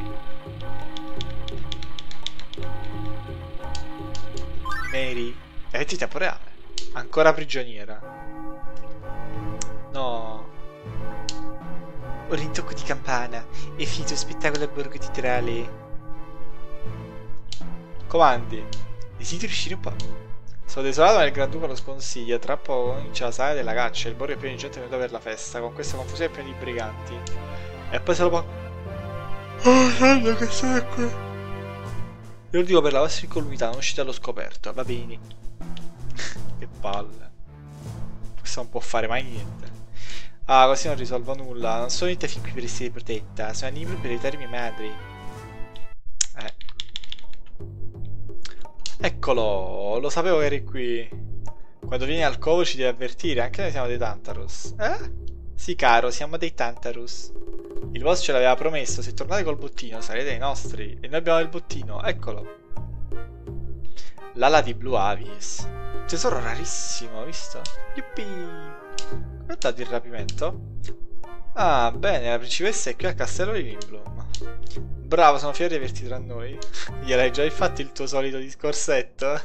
Mary. Eventi tempo reale. Ancora prigioniera. No. Un rintocco di campana. È finito il spettacolo al borgo teatrale. Comandi. Desideri uscire un po'. Sono desolato ma il Granduca lo sconsiglia. Tra poco comincia la sala della caccia. Il borgo è pieno di gente venuta per la festa. Con questa confusione è pieno di briganti. E poi se lo può... Oh, sanno che sono qui. Io lo dico per la vostra incolumità, non uscite allo scoperto. Va bene. Che palle. Questo non può fare mai niente. Ah, così non risolvo nulla. Non sono venuta fin qui per essere protetta. Sono venuta per aiutare mia madre. Eccolo, lo sapevo che eri qui. Quando vieni al covo ci devi avvertire, anche noi siamo dei Tantarus. Sì caro, siamo dei Tantarus. Il boss ce l'aveva promesso, se tornate col bottino sarete i nostri. E noi abbiamo il bottino, eccolo. L'ala di Blue Avis. Tesoro rarissimo, visto? Yuppie. Come è dato il rapimento? Ah, bene, la principessa è qui al castello di Lindblom. Bravo, sono fiero di averti tra noi. Gliel'hai già fatto il tuo solito discorsetto?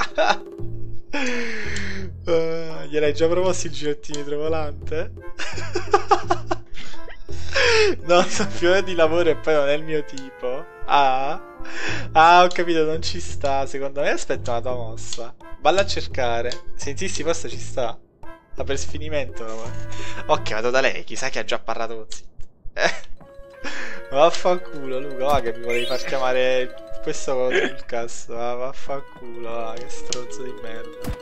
Gliel'hai già proposto il girettimetro volante? No, sono fiore di lavoro e poi non è il mio tipo. Ah, ho capito, non ci sta. Secondo me aspetta una tua mossa. Valla a cercare. Se insisti forse ci sta. Ma per sfinimento. Ok, vado da lei, chissà che ha già parlato con Zit. Vaffanculo Luca, va che mi volevi far chiamare questo con il cazzo. Vaffanculo, va, che stronzo di merda.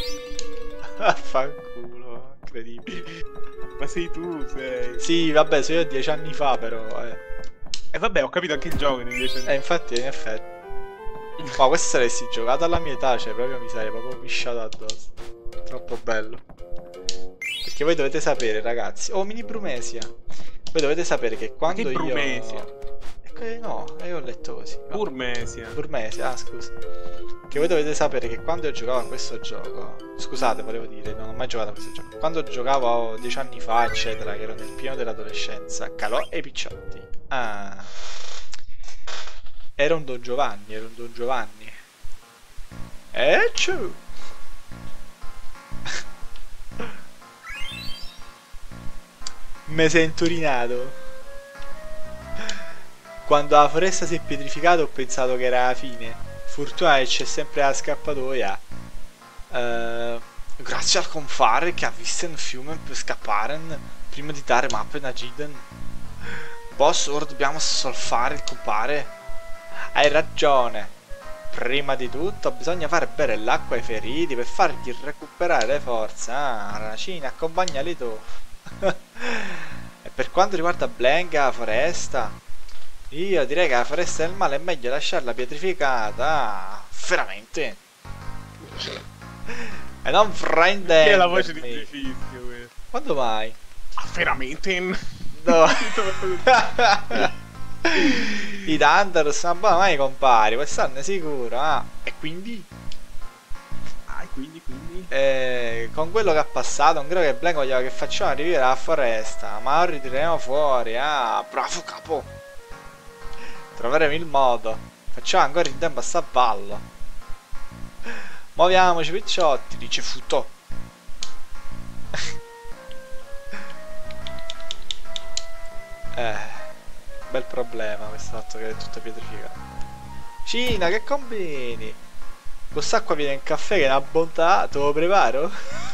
Vaffanculo, incredibile. Ma sei tu, sei. Sì, vabbè, sono io 10 anni fa però, E vabbè, ho capito anche il gioco nei 10 anni. Infatti, in effetti. Ma questo saresti giocato alla mia età, cioè proprio mi sarei proprio pisciato addosso. Troppo bello. Perché voi dovete sapere, ragazzi. Oh, mini Brumesia. Voi dovete sapere che quando che Brumesia? No, io ho letto così. Burmesia. Burmesia, scusa. Che voi dovete sapere che quando io giocavo a questo gioco. Scusate, volevo dire, non ho mai giocato a questo gioco. Quando giocavo 10 anni fa, eccetera, che ero nel pieno dell'adolescenza, calò e picciotti. Ah. Era un Don Giovanni, ciu. Me sento urinato. Quando la foresta si è pietrificata ho pensato che era la fine. Fortuna che c'è sempre la scappatoia. Grazie al confare che ha visto un fiume per scappare prima di dare mappe a Giden. Boss, ora dobbiamo solfare il compare. Hai ragione. Prima di tutto bisogna fare bere l'acqua ai feriti per fargli recuperare le forze. Ah, Racina, accompagnali tu. E per quanto riguarda Blank, la foresta, io direi che la foresta del male è meglio lasciarla pietrificata. Ah, veramente. E non fraintendermi. Che è la voce di Trifizio questa? Quando mai? Ah, veramente? No. I Thunderous, ma mai compari, quest'anno è sicuro. Ah, e quindi? Quindi? Con quello che ha passato, non credo che Blank vogliamo che facciamo rivivere la foresta, ma ora ritireremo fuori. Ah, bravo capo. Troveremo il modo. Facciamo ancora in tempo a sta ballo. Muoviamoci picciotti, dice Futò. Bel problema questo fatto che è tutto pietrificato. Cina, che combini? Quest'acqua viene in caffè che è una bontà, te lo preparo?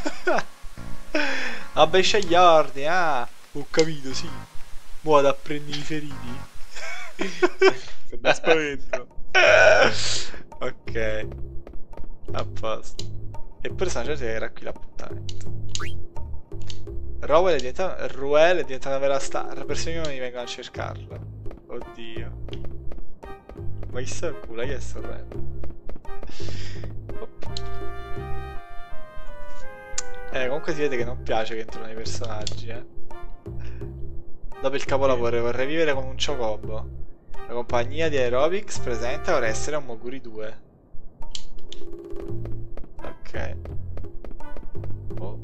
Vabbè, scegli ordini, ah, ho capito, sì. Mo' vado a prendere i feriti. Se da spavento. Ok. A posto. Eppure sono certo che era qui l'appuntamento. Ruel è diventata una vera star. Persone mi vengono a cercarla. Oddio. Ma chissà il culo, chi è sto Ruel? Comunque si vede che non piace che entrano i personaggi, Dopo il capolavoro vorrei vivere come un chocobo. La compagnia di Aerobics presenta ora essere un Moguri 2. Ok. Oh.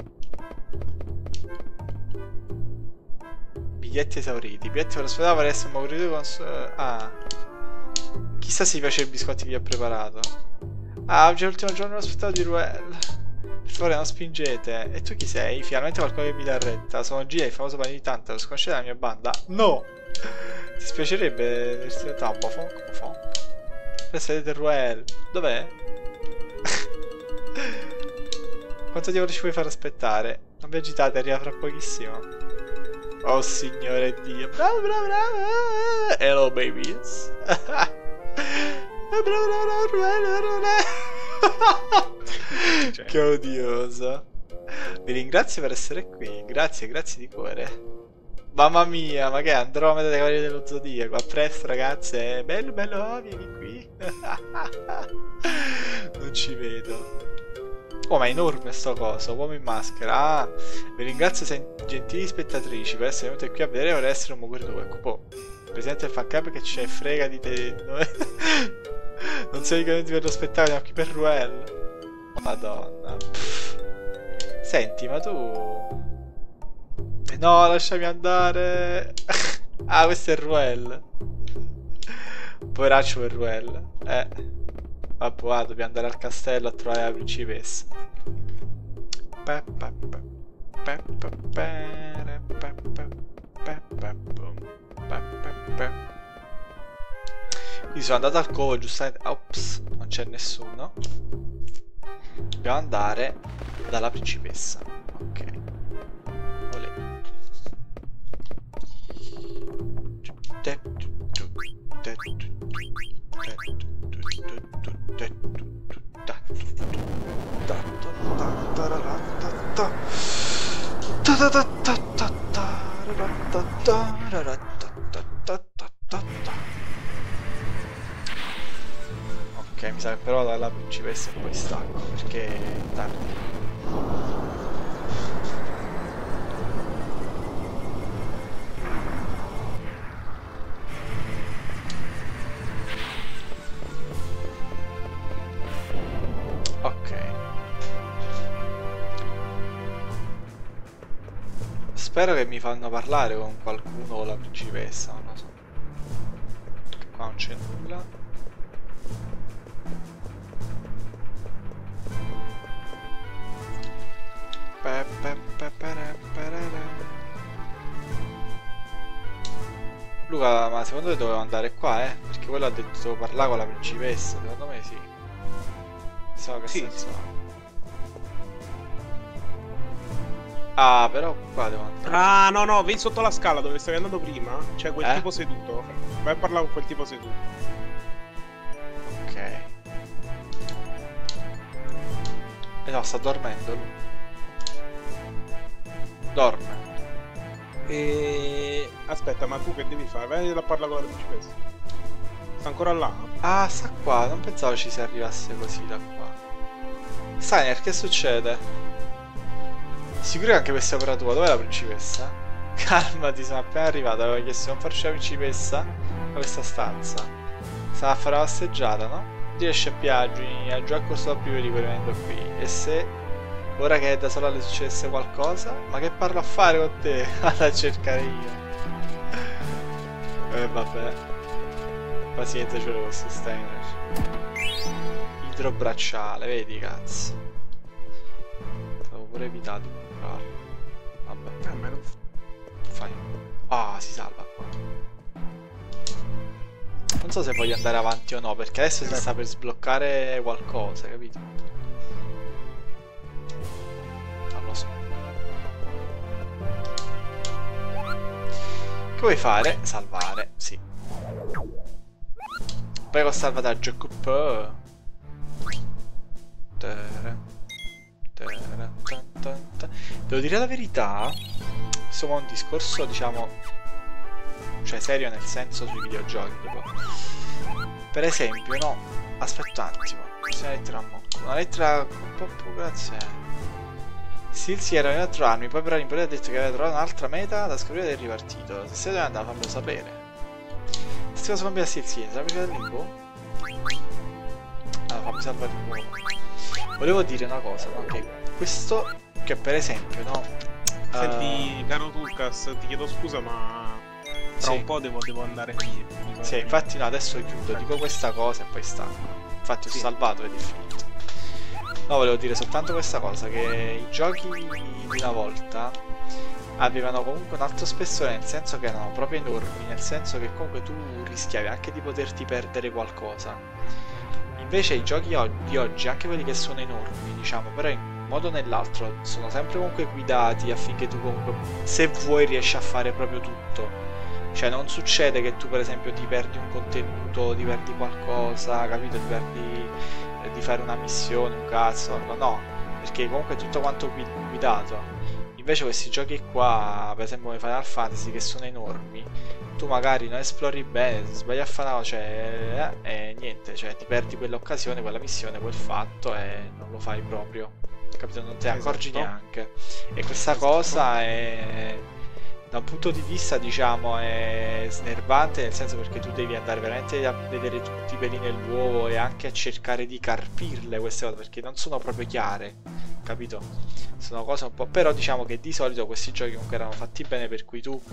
Biglietti esauriti. Biglietti per l'ospedale per essere moguto con... Ah. Chissà se gli piace i biscotti che gli ho preparato. Ah, oggi è l'ultimo giorno dell'ospedale di Ruel. Per favore non spingete. E tu chi sei? Finalmente qualcuno che mi dà retta. Sono Gia, il famoso pane di tanta. Lo sconoscete la mia banda? No! Ti spiacerebbe dirti un po' fon? Pensate Ruel. Dov'è? Quanto tempo ci puoi far aspettare? Non vi agitate, arriva fra pochissimo. Oh signore Dio. Bravo, bravo, bravo. Hello babies. Che odioso. Vi ringrazio per essere qui. Grazie, grazie di cuore. Mamma mia, ma che è Andromeda dei Cavalieri dello Zodiaco. A presto ragazze. Bello, bello, oh, vieni qui. Non ci vedo. Oh, ma è enorme sto coso. Uomo in maschera. Ah, vi ringrazio gentili spettatrici per essere venute qui a vedere. Vorrei essere un mogure tuo. Ecco, presente il fan club che c'è frega di te. Non sei venuti per lo spettacolo, ma qui per Ruel. Madonna. Senti, ma tu... No, lasciami andare. Ah, questo è Ruel. Poveraccio per Ruel. Vabbè, dobbiamo andare al castello a trovare la principessa. Quindi sono andato al covo, giustamente. Ops, non c'è nessuno. Dobbiamo andare dalla principessa. Ok. Olè. Ok, mi sa che però dalla principessa e poi stacco perché è tardi. Spero che mi fanno parlare con qualcuno o la principessa, non lo so. Qua non c'è nulla. Luca, ma secondo te dovevo andare qua, eh? Perché quello ha detto devo parlare con la principessa, secondo me sì. So che senso ha. Ah, però qua devo andare. Ah, no, no, vieni sotto la scala dove stavi andando prima. C'è quel tipo seduto. Vai a parlare con quel tipo seduto. Ok. No, sta dormendo lui. Dorme. E... aspetta, ma tu che devi fare? Vai a parlare con la principessa. Sta ancora là? Ah, sta qua. Non pensavo ci si arrivasse così da qua. Steiner, che succede? Sicuro che anche questa è opera tua? Dov'è la principessa? Calmati, sono appena arrivato. Avevo chiesto di non farci la principessa a questa stanza. Stava a fare la passeggiata, no? Riesce a Piaggi, ha già costato più di venendo qui. E se ora che è da sola le succedesse qualcosa? Ma che parlo a fare con te? Vado a cercare io. Vabbè. Pazienza, ce l'ho questo Steiner. Idrobracciale, vedi cazzo. Avevo pure evitato. Vabbè, almeno fai. Ah, si salva qua. Non so se voglio andare avanti o no, perché adesso si sta per sbloccare qualcosa, capito? Non lo so. Che vuoi fare? Salvare, sì. Poi con salvataggio QP. Devo dire la verità, insomma un discorso diciamo, cioè serio nel senso sui videogiochi tipo. Per esempio, no, aspetta un attimo, questa lettera a Monco, una lettera un po' grazie. Silsi era venuto a trovarmi, poi però l'impresa ha detto che aveva trovato un'altra meta da scoprire ed è ripartito. Se siete andati, fammelo sapere. Questa cosa non mi ha Silsi, sapete del limbo? Ah, fammi salvare il volo. volevo dire una cosa, no? Che questo, che per esempio, no? Senti, caro Tulkas, ti chiedo scusa, ma tra Sì. un po' devo andare via. Sì, infatti no, adesso chiudo, dico questa cosa e poi stacco. Infatti ho Sì. salvato ed è finito. No, volevo dire soltanto questa cosa, che i giochi di una volta avevano comunque un alto spessore, nel senso che erano proprio enormi, nel senso che comunque tu rischiavi anche di poterti perdere qualcosa. Invece i giochi di oggi, anche quelli che sono enormi, diciamo, però in un modo o nell'altro, sono sempre comunque guidati affinché tu comunque, se vuoi, riesci a fare proprio tutto. Cioè non succede che tu per esempio ti perdi un contenuto, ti perdi qualcosa, capito? Ti perdi di fare una missione, un cazzo, no, perché comunque è tutto quanto guidato. Invece questi giochi qua, per esempio come Final Fantasy, che sono enormi, tu magari non esplori bene, sbagli a fare una cosa, e niente, cioè ti perdi quell'occasione, quella missione, quel fatto e non lo fai proprio, capito? Non te ne accorgi Esatto. neanche. E questa cosa è, da un punto di vista, diciamo, è snervante, nel senso perché tu devi andare veramente a vedere tutti i peli nell'uovo e anche a cercare di carpirle queste cose, perché non sono proprio chiare, capito? Sono cose un po'. Però diciamo che di solito questi giochi comunque erano fatti bene, per cui tu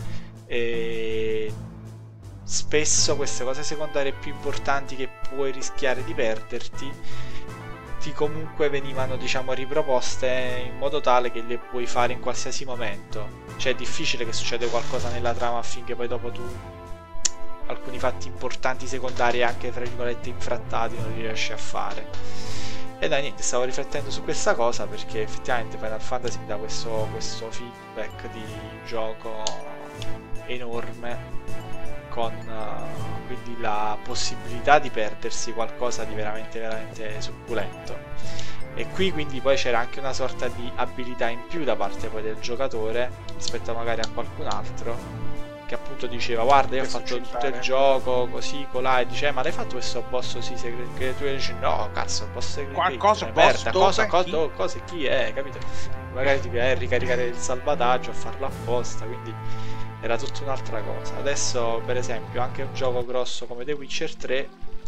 spesso queste cose secondarie più importanti che puoi rischiare di perderti ti comunque venivano, diciamo, riproposte in modo tale che le puoi fare in qualsiasi momento. Cioè è difficile che succeda qualcosa nella trama affinché poi dopo tu alcuni fatti importanti secondari, anche tra virgolette infrattati, non li riesci a fare. E dai, niente, stavo riflettendo su questa cosa perché effettivamente Final Fantasy mi dà questo feedback di gioco enorme, con quindi la possibilità di perdersi qualcosa di veramente succulento. E qui quindi poi c'era anche una sorta di abilità in più da parte poi del giocatore rispetto magari a qualcun altro, che appunto diceva: guarda, io ho fatto tutto il gioco così, colà, e dice: ma l'hai fatto questo boss così segreto? E dici: no, cazzo, il boss segreto, Qualcosa, merda, boss, cosa chi è, capito? Magari ti ricaricare il salvataggio, a farlo apposta, quindi era tutta un'altra cosa. Adesso per esempio anche un gioco grosso come The Witcher 3,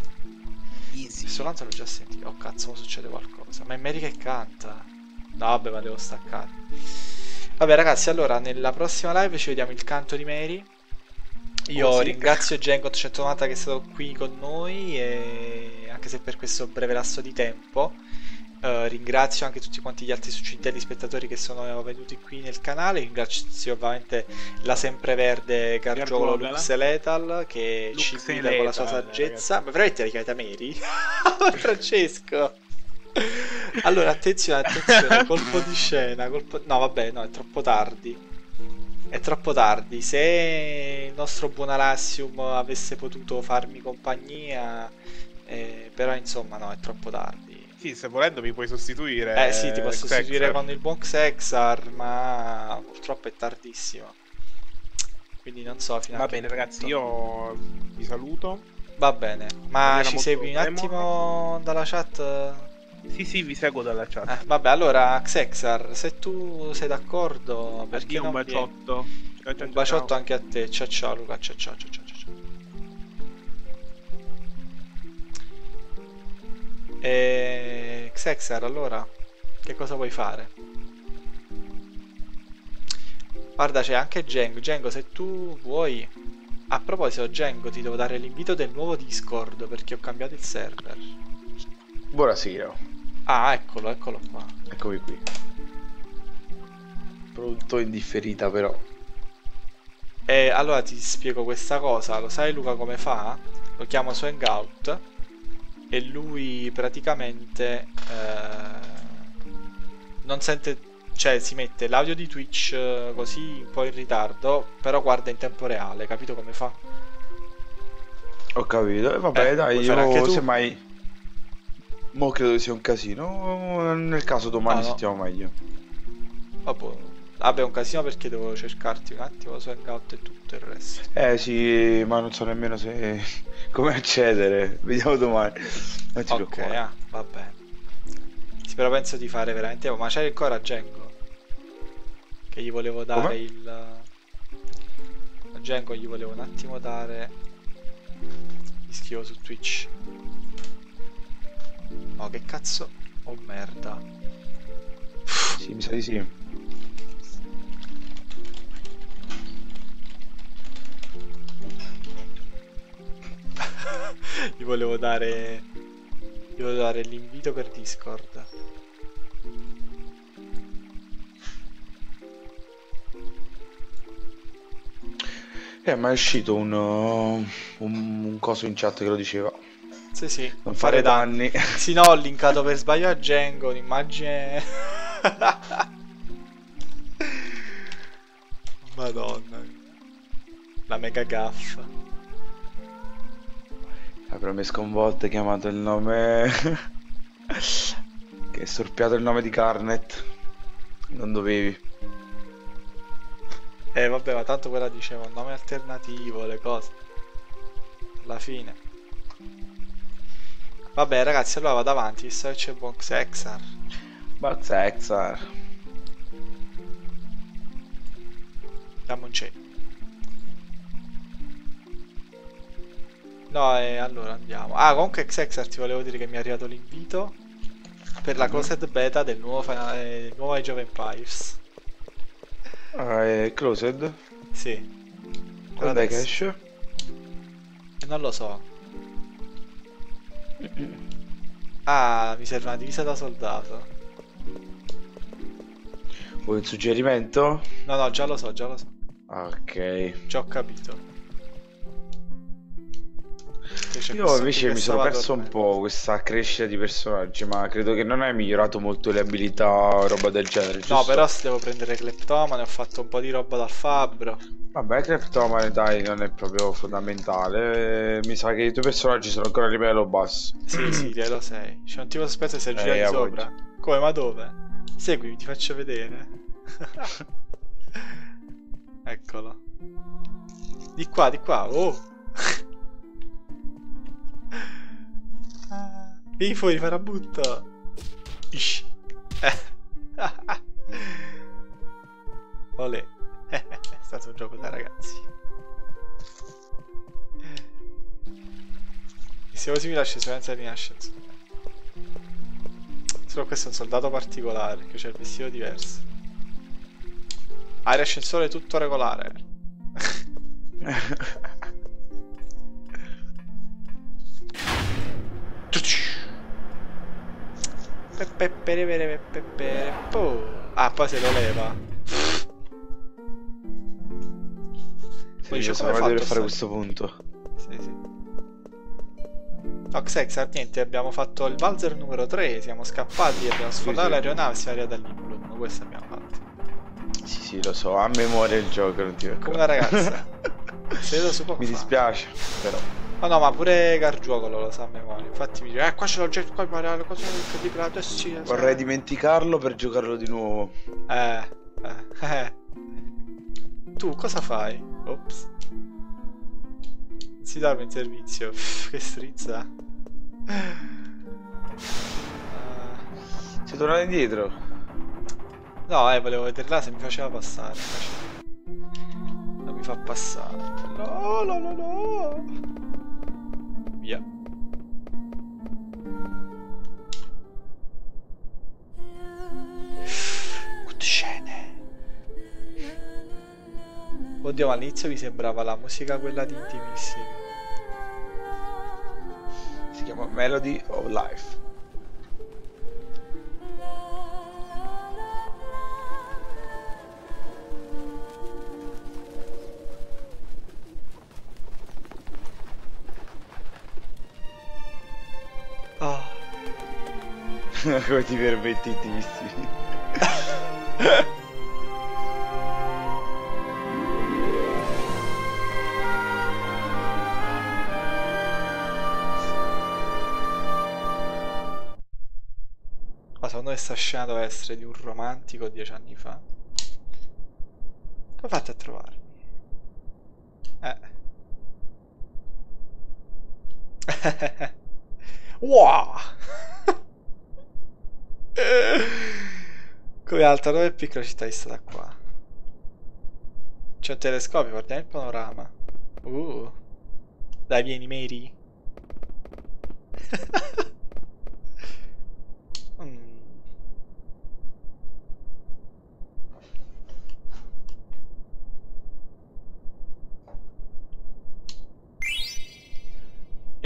Easy. questo canto l'ho già sentito. Oh cazzo, mo succede qualcosa. Ma è Mary che canta. No vabbè, ma devo staccare. Vabbè ragazzi, allora nella prossima live ci vediamo il canto di Mary. Io sì. ringrazio Jengot 190 che è stato qui con noi, e anche se per questo breve lasso di tempo. Ringrazio anche tutti quanti gli altri succintelli spettatori che sono venuti qui nel canale. Ringrazio ovviamente la sempreverde Gargiolo Lux Lethal, che ci guida con la sua saggezza. Ma veramente la chiamata Mary? Francesco. Allora attenzione, colpo di scena, no vabbè, no, è troppo tardi. È troppo tardi. Se il nostro buon Alassium avesse potuto farmi compagnia, però insomma no, è troppo tardi. Sì, se volendo mi puoi sostituire. Sì, ti posso sostituire con il buon Xexar, ma purtroppo è tardissimo. Quindi non so fino a Va che bene, ragazzi, punto. io vi saluto. Va bene, ma Era ci molto segui un premo. attimo dalla chat? Sì, vi seguo dalla chat. Vabbè, allora Xexar, se tu sei d'accordo, perché Addio, un non baciotto. Ciao, un baciotto anche a te. Ciao ciao Luca, ciao ciao ciao ciao ciao. Xexar, allora, che cosa vuoi fare? Guarda, c'è anche Gengo. Gengo, se tu vuoi. A proposito, Gengo, ti devo dare l'invito del nuovo Discord perché ho cambiato il server. Buonasera, Ah, eccolo qua. eccomi qui. Pronto in differita però. E allora ti spiego questa cosa. Lo sai Luca come fa? Lo chiamo su Hangout e lui praticamente non sente, cioè si mette l'audio di Twitch così un po' in ritardo, però guarda in tempo reale, capito come fa? Ho capito, e vabbè dai, vuoi fare anche io tu? semmai... Mo credo sia un casino, nel caso domani No. sentiamo meglio. Vabbè, è un casino perché devo cercarti un attimo su Hangout e tutto il resto. Sì, ma non so nemmeno se... come accedere, vediamo domani. Non ti Ok, preoccupare. va bene. Sì, però penso di fare veramente. Ma c'è ancora Django? Che gli volevo dare Come? il. A Django gli volevo un attimo dare. Gli scrivo su Twitch. No, che cazzo. Oh merda. Sì, mi sa di sì. Gli volevo dare l'invito per Discord. Ma è uscito un coso in chat che lo diceva. Sì, sì. Non fare danni. Sì, no, ho linkato per sbaglio a Django un'immagine. Madonna. La mega gaffa. Però mi è sconvolto, hai chiamato il nome. Che è storpiato il nome di Garnet. Non dovevi. Vabbè, ma tanto quella diceva un nome alternativo, le cose. Alla fine. Vabbè, ragazzi, allora vado avanti, visto che c'è Box Exar. Box Exar. Dammi un c'è. No, allora andiamo. Ah, comunque Xexar ti volevo dire che mi è arrivato l'invito per la closed beta del nuovo nuovo Age of Empires. Ah, è closed? Sì. Quando è che esce? Non lo so. Ah, mi serve una divisa da soldato. Vuoi un suggerimento? No, no, già lo so, già lo so. Ok. Già ho capito. Io invece mi sono perso un po' questa crescita di personaggi, ma credo che non hai migliorato molto le abilità o roba del genere, giusto? No, però se devo prendere Kleptomane, ho fatto un po' di roba dal fabbro. Vabbè, Kleptomane dai, non è proprio fondamentale. Mi sa che i tuoi personaggi sono ancora a livello basso. Sì, sì, livello 6. C'è un tipo sospetto che si è girato di sopra. Come, ma dove? Seguimi, ti faccio vedere. Eccolo. Di qua, oh! Vieni fuori, farabutto. Ish. Olè. È stato un gioco da ragazzi. E se così mi lascia senza rinascenza. Solo questo è un soldato particolare, che c'è il vestito diverso. Aria ascensore tutto regolare. Ah, poi se lo leva. Poi dice come vedere fare questo punto. Sì, sì. No, Xexar, niente, abbiamo fatto il valzer numero 3, siamo scappati, abbiamo sfondato l'aeronave e siamo arrivati all'Imblum. Questo abbiamo fatto. Sì, sì, lo so, a memoria il gioco, non ti Come una ragazza. Mi dispiace, però. Oh no, ma pure Gargiuolo lo sa a memoria. Infatti mi dice, qua ce l'ho già, qua la cosa incredibile, adesso sì. Vorrei dimenticarlo per giocarlo di nuovo. Tu cosa fai? Ops. Si dà in servizio. Che strizza. Sei tornato indietro? No, volevo vedere là se mi faceva passare. Non mi fa passare. No, no, no, no. Via. Scene. Oddio, ma all'inizio mi sembrava la musica quella di Intimissimi. Si chiama Melody of Life. Oh. Come ti permetti Intimissimi? Ma secondo me sta scena doveva essere di un romantico 10 anni fa. Come fate a trovarmi? Wow! Come alta, dove è piccola città è stata qua? C'è un telescopio, guardiamo il panorama. Dai, vieni, Mary.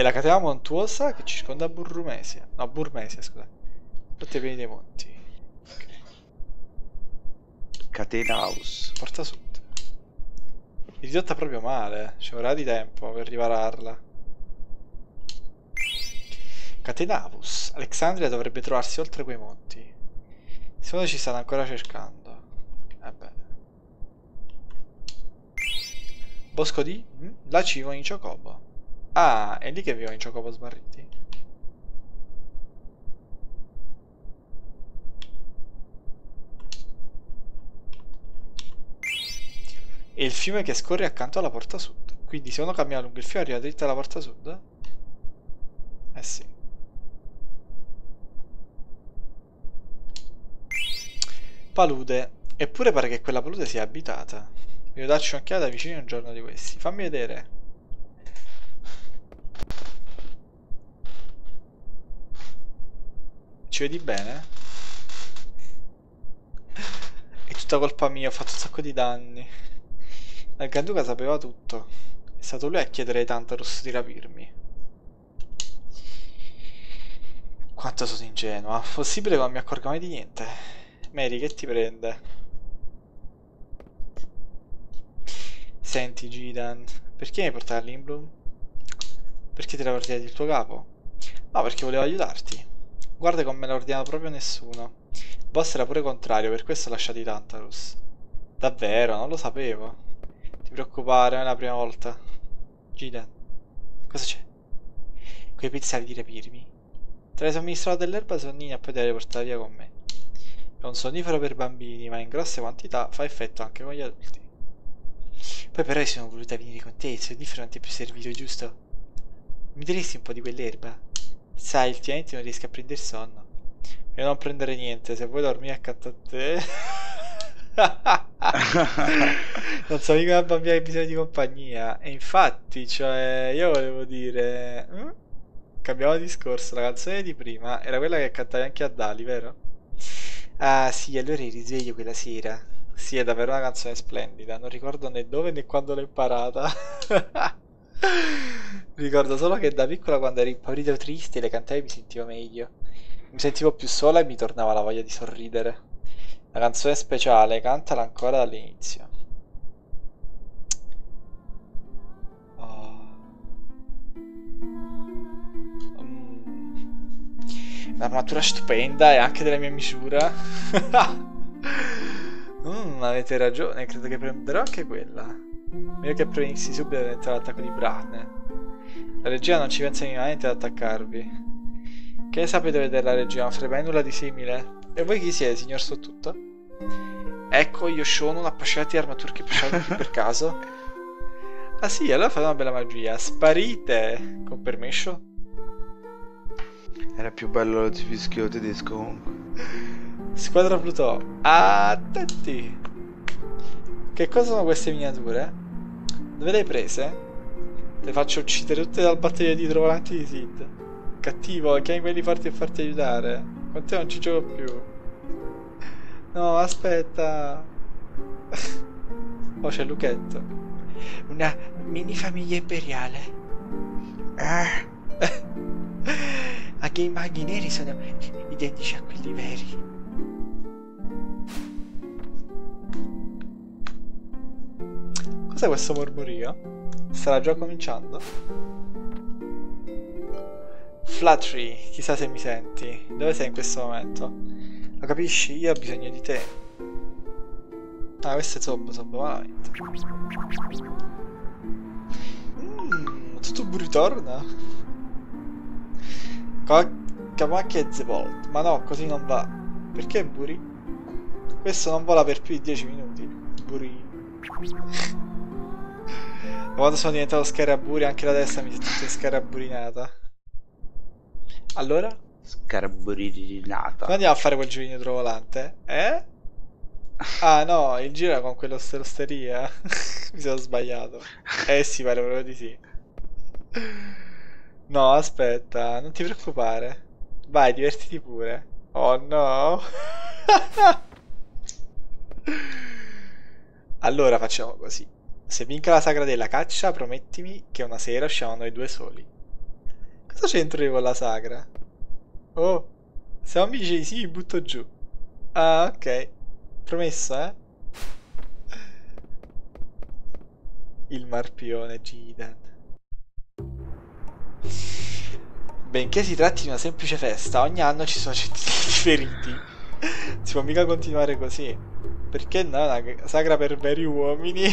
la catena montuosa che circonda Burrumesia. No, Burmesia, scusa. Tutti i piedi dei monti. Ok. Catena House. Porta sud. È ridotta proprio male. C'è un'ora di tempo per ripararla. Catenavus. Alexandria dovrebbe trovarsi oltre quei monti. Secondo ci stanno ancora cercando. Vabbè. Bosco di? Là ci vivono i Chocobo. Ah, è lì che vivono i Chocobo smarriti. E il fiume che scorre accanto alla porta sud. Quindi se uno cammina lungo il fiume arriva dritta alla porta sud? Eh sì. Palude. Eppure pare che quella palude sia abitata. Devo darci un'occhiata vicino un giorno di questi. Fammi vedere. Ci vedi bene? È tutta colpa mia, ho fatto un sacco di danni. Il Granduca sapeva tutto. È stato lui a chiedere ai Tantarus di rapirmi. Quanto sono ingenua. Possibile che non mi accorga mai di niente. Mary, che ti prende? Senti, Gidan, perché mi hai portato all'Imblum? Perché te l'ha ordinato il tuo capo? No, perché volevo aiutarti. Guarda che non me l'ha ordinato proprio nessuno. Il boss era pure contrario, per questo ho lasciato i Tantarus. Davvero, non lo sapevo. Ti preoccupare, non è la prima volta. Gidan, cosa c'è? Quei pizzali di rapirmi? Te l'hai somministrato dell'erba sonnina e poi te l'hai portata via con me. È un sonnifero per bambini, ma in grosse quantità fa effetto anche con gli adulti. Poi però io sono voluta venire con te, il sonnifero non ti è più servito, giusto? Mi daresti un po' di quell'erba? Sai, ultimamente non riesco a prendere sonno. Io non prendere niente, se vuoi dormire accanto a te. Non so mica una bambina che ha bisogno di compagnia. E infatti, cioè, io volevo dire... Cambiamo discorso, la canzone di prima era quella che cantavi anche a Dali, vero? Ah sì, allora il risveglio quella sera. Sì, è davvero una canzone splendida. Non ricordo né dove né quando l'ho imparata. Ricordo solo che da piccola quando ero impaurito o triste le cantavi mi sentivo meglio. Mi sentivo più sola e mi tornava la voglia di sorridere. La canzone speciale, cantala ancora dall'inizio. Un'armatura stupenda e anche della mia misura. Avete ragione, credo che prenderò anche quella. Meglio che prevenissi subito dentro l'attacco di Brahne. La regia non ci pensa minimamente ad attaccarvi. Che ne sapete vedere la regia? Non farei mai nulla di simile. E voi chi siete, signor Sottutto? Ecco, io sono un appassionato di armature che passate qui per caso. Ah sì, allora fate una bella magia. Sparite! Con permesso? Era più bello lo fischio tedesco comunque. Squadra Plutò. Attenti! Che cosa sono queste miniature? Dove le hai prese? Le faccio uccidere tutte dal battaglio di volanti di Sid. Cattivo, chiami quelli forti e farti aiutare. Con te non ci gioco più. No, aspetta. Oh, c'è Luchetto. Una mini famiglia imperiale. Anche i maghi neri sono identici a quelli veri. Cos'è questo mormorio? Starà già cominciando? Flattery, chissà se mi senti. Dove sei in questo momento? Lo capisci? Io ho bisogno di te. Ah, questo è Zobbo malamente. Tutto ritorna. Camacchia e Zebolt. Ma no, così non va. Perché Buri? Questo non vola per più di 10 minuti. Buri. Quando sono diventato Scaraburi, anche la destra mi si è tutta scaraburinata. Allora? Scaraburinata. Come andiamo a fare quel giochino volante? Eh? Ah no, il giro era con quell'osteria. Mi sono sbagliato. Eh sì, pare proprio di sì. No, aspetta, non ti preoccupare. Vai, divertiti pure. Oh no. Allora facciamo così. Se vinca la sagra della caccia, promettimi che una sera usciamo noi due soli. Cosa c'entro io con la sagra? Oh, se non mi dici sì, mi butto giù. Ah, ok. Promesso, eh? Il marpione Giden. Benché si tratti di una semplice festa, ogni anno ci sono centinaia di feriti. Si può mica continuare così. Perché no? Una sagra per veri uomini.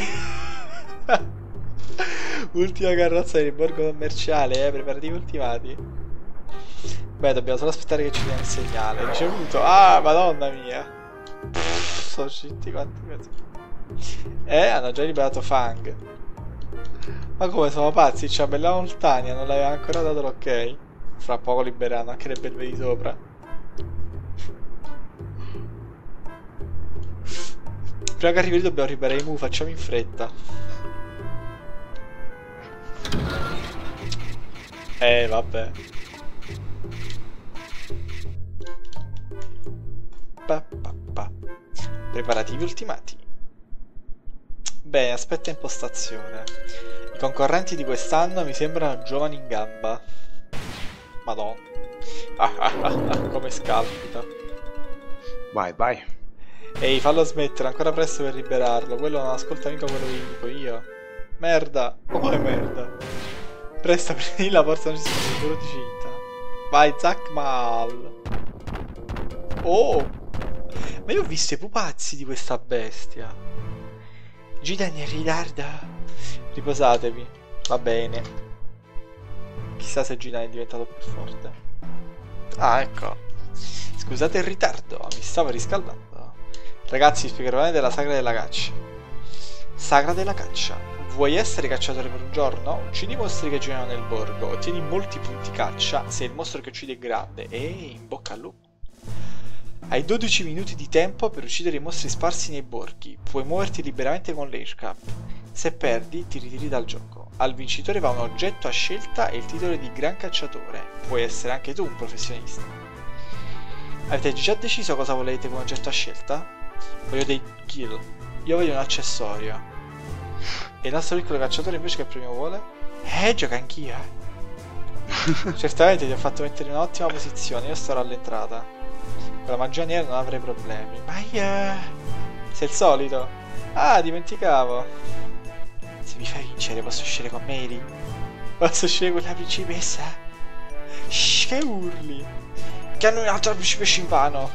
Ultima carrozza del borgo commerciale, preparativi ultimati. Beh, dobbiamo solo aspettare che ci dia il segnale. Ricevuto. Ah, madonna mia. Sono usciti quanti così. Hanno già liberato Fang. Ma come, sono pazzi? C'ha Bella Montagna, non l'aveva ancora dato l'ok. Fra poco liberano anche le belve di sopra. Prima che arrivi lì dobbiamo liberare i Mu, facciamo in fretta. Vabbè. Preparativi ultimati. Bene, aspetta impostazione. I concorrenti di quest'anno mi sembrano giovani in gamba. Madonna. Come scalpita. Vai, vai. Ehi, fallo smettere, ancora presto per liberarlo. Quello non ascolta mica quello che gli dico io. Merda. Come merda? Presta, prendi la forza, non ci sono sicuro di cinta. Vai, Zack Mal. Oh! Ma io ho visto i pupazzi di questa bestia. Giden in ritardo. Riposatevi. Va bene. Chissà se Giden è diventato più forte. Ah, ecco. Scusate il ritardo, mi stavo riscaldando. Ragazzi, vi spiegherò bene della sagra della caccia. Sagra della caccia. Vuoi essere cacciatore per un giorno? Uccidi i mostri che girano nel borgo. Ottieni molti punti caccia se il mostro che uccidi è grande. E in bocca al lupo. Hai 12 minuti di tempo per uccidere i mostri sparsi nei borghi. Puoi muoverti liberamente con l'Aircap. Se perdi, ti ritiri dal gioco. Al vincitore va un oggetto a scelta e il titolo di gran cacciatore. Puoi essere anche tu un professionista. Avete già deciso cosa volete come oggetto a scelta? Voglio dei kill. Io voglio un accessorio. E il nostro piccolo cacciatore invece che premio vuole? Gioca anch'io. Certamente ti ho fatto mettere in un'ottima posizione. Io starò all'entrata. Con la magia nera non avrei problemi. Ma io... sei il solito. Ah, dimenticavo. Se mi fai vincere posso uscire con Mary? Posso uscire con la principessa? Shh, che urli. Che hanno un altro principessa in vano.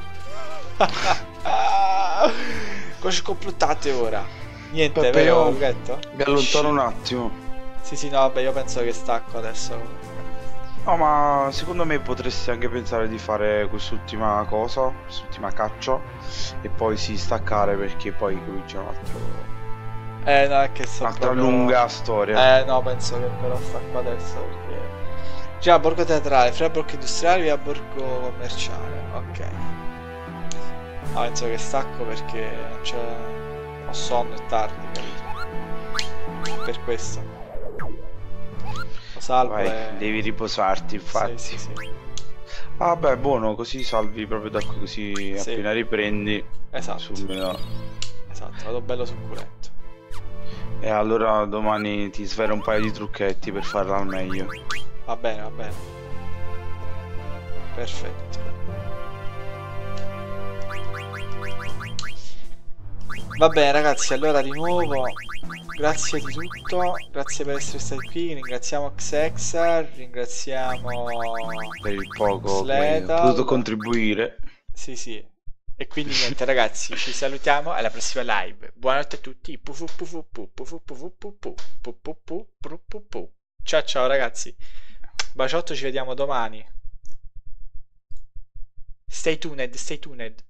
Cosa complottate ora? Niente, Peppe, vero Lughetto? Mi allontano un attimo. Sì, no, vabbè, io penso che stacco adesso. No, ma secondo me potresti anche pensare di fare quest'ultima cosa, quest'ultima caccia, e poi staccare perché poi comincia un altro... no, è che so un'altra proprio... lunga storia. No, penso che però stacco adesso perché... già, borgo teatrale, fra borgo industriale via borgo commerciale, ok. No, penso che stacco perché non c'è... ho sonno, è tardi, capito? Per questo. Lo salvo. Vai, devi riposarti, infatti. Sì. Vabbè, buono, così salvi proprio da così Sì. appena riprendi. Esatto. Esatto, vado bello succulento. E allora domani ti sfero un paio di trucchetti per farla al meglio. Va bene. Perfetto. Va bene ragazzi, allora di nuovo grazie di tutto, grazie per essere stati qui, ringraziamo Xexa, ringraziamo Per il poco che Sleta, ho potuto contribuire. Sì. E quindi niente ragazzi, ci salutiamo alla prossima live. Buonanotte a tutti. Ciao ragazzi. Baciotto, ci vediamo domani. Stay tuned.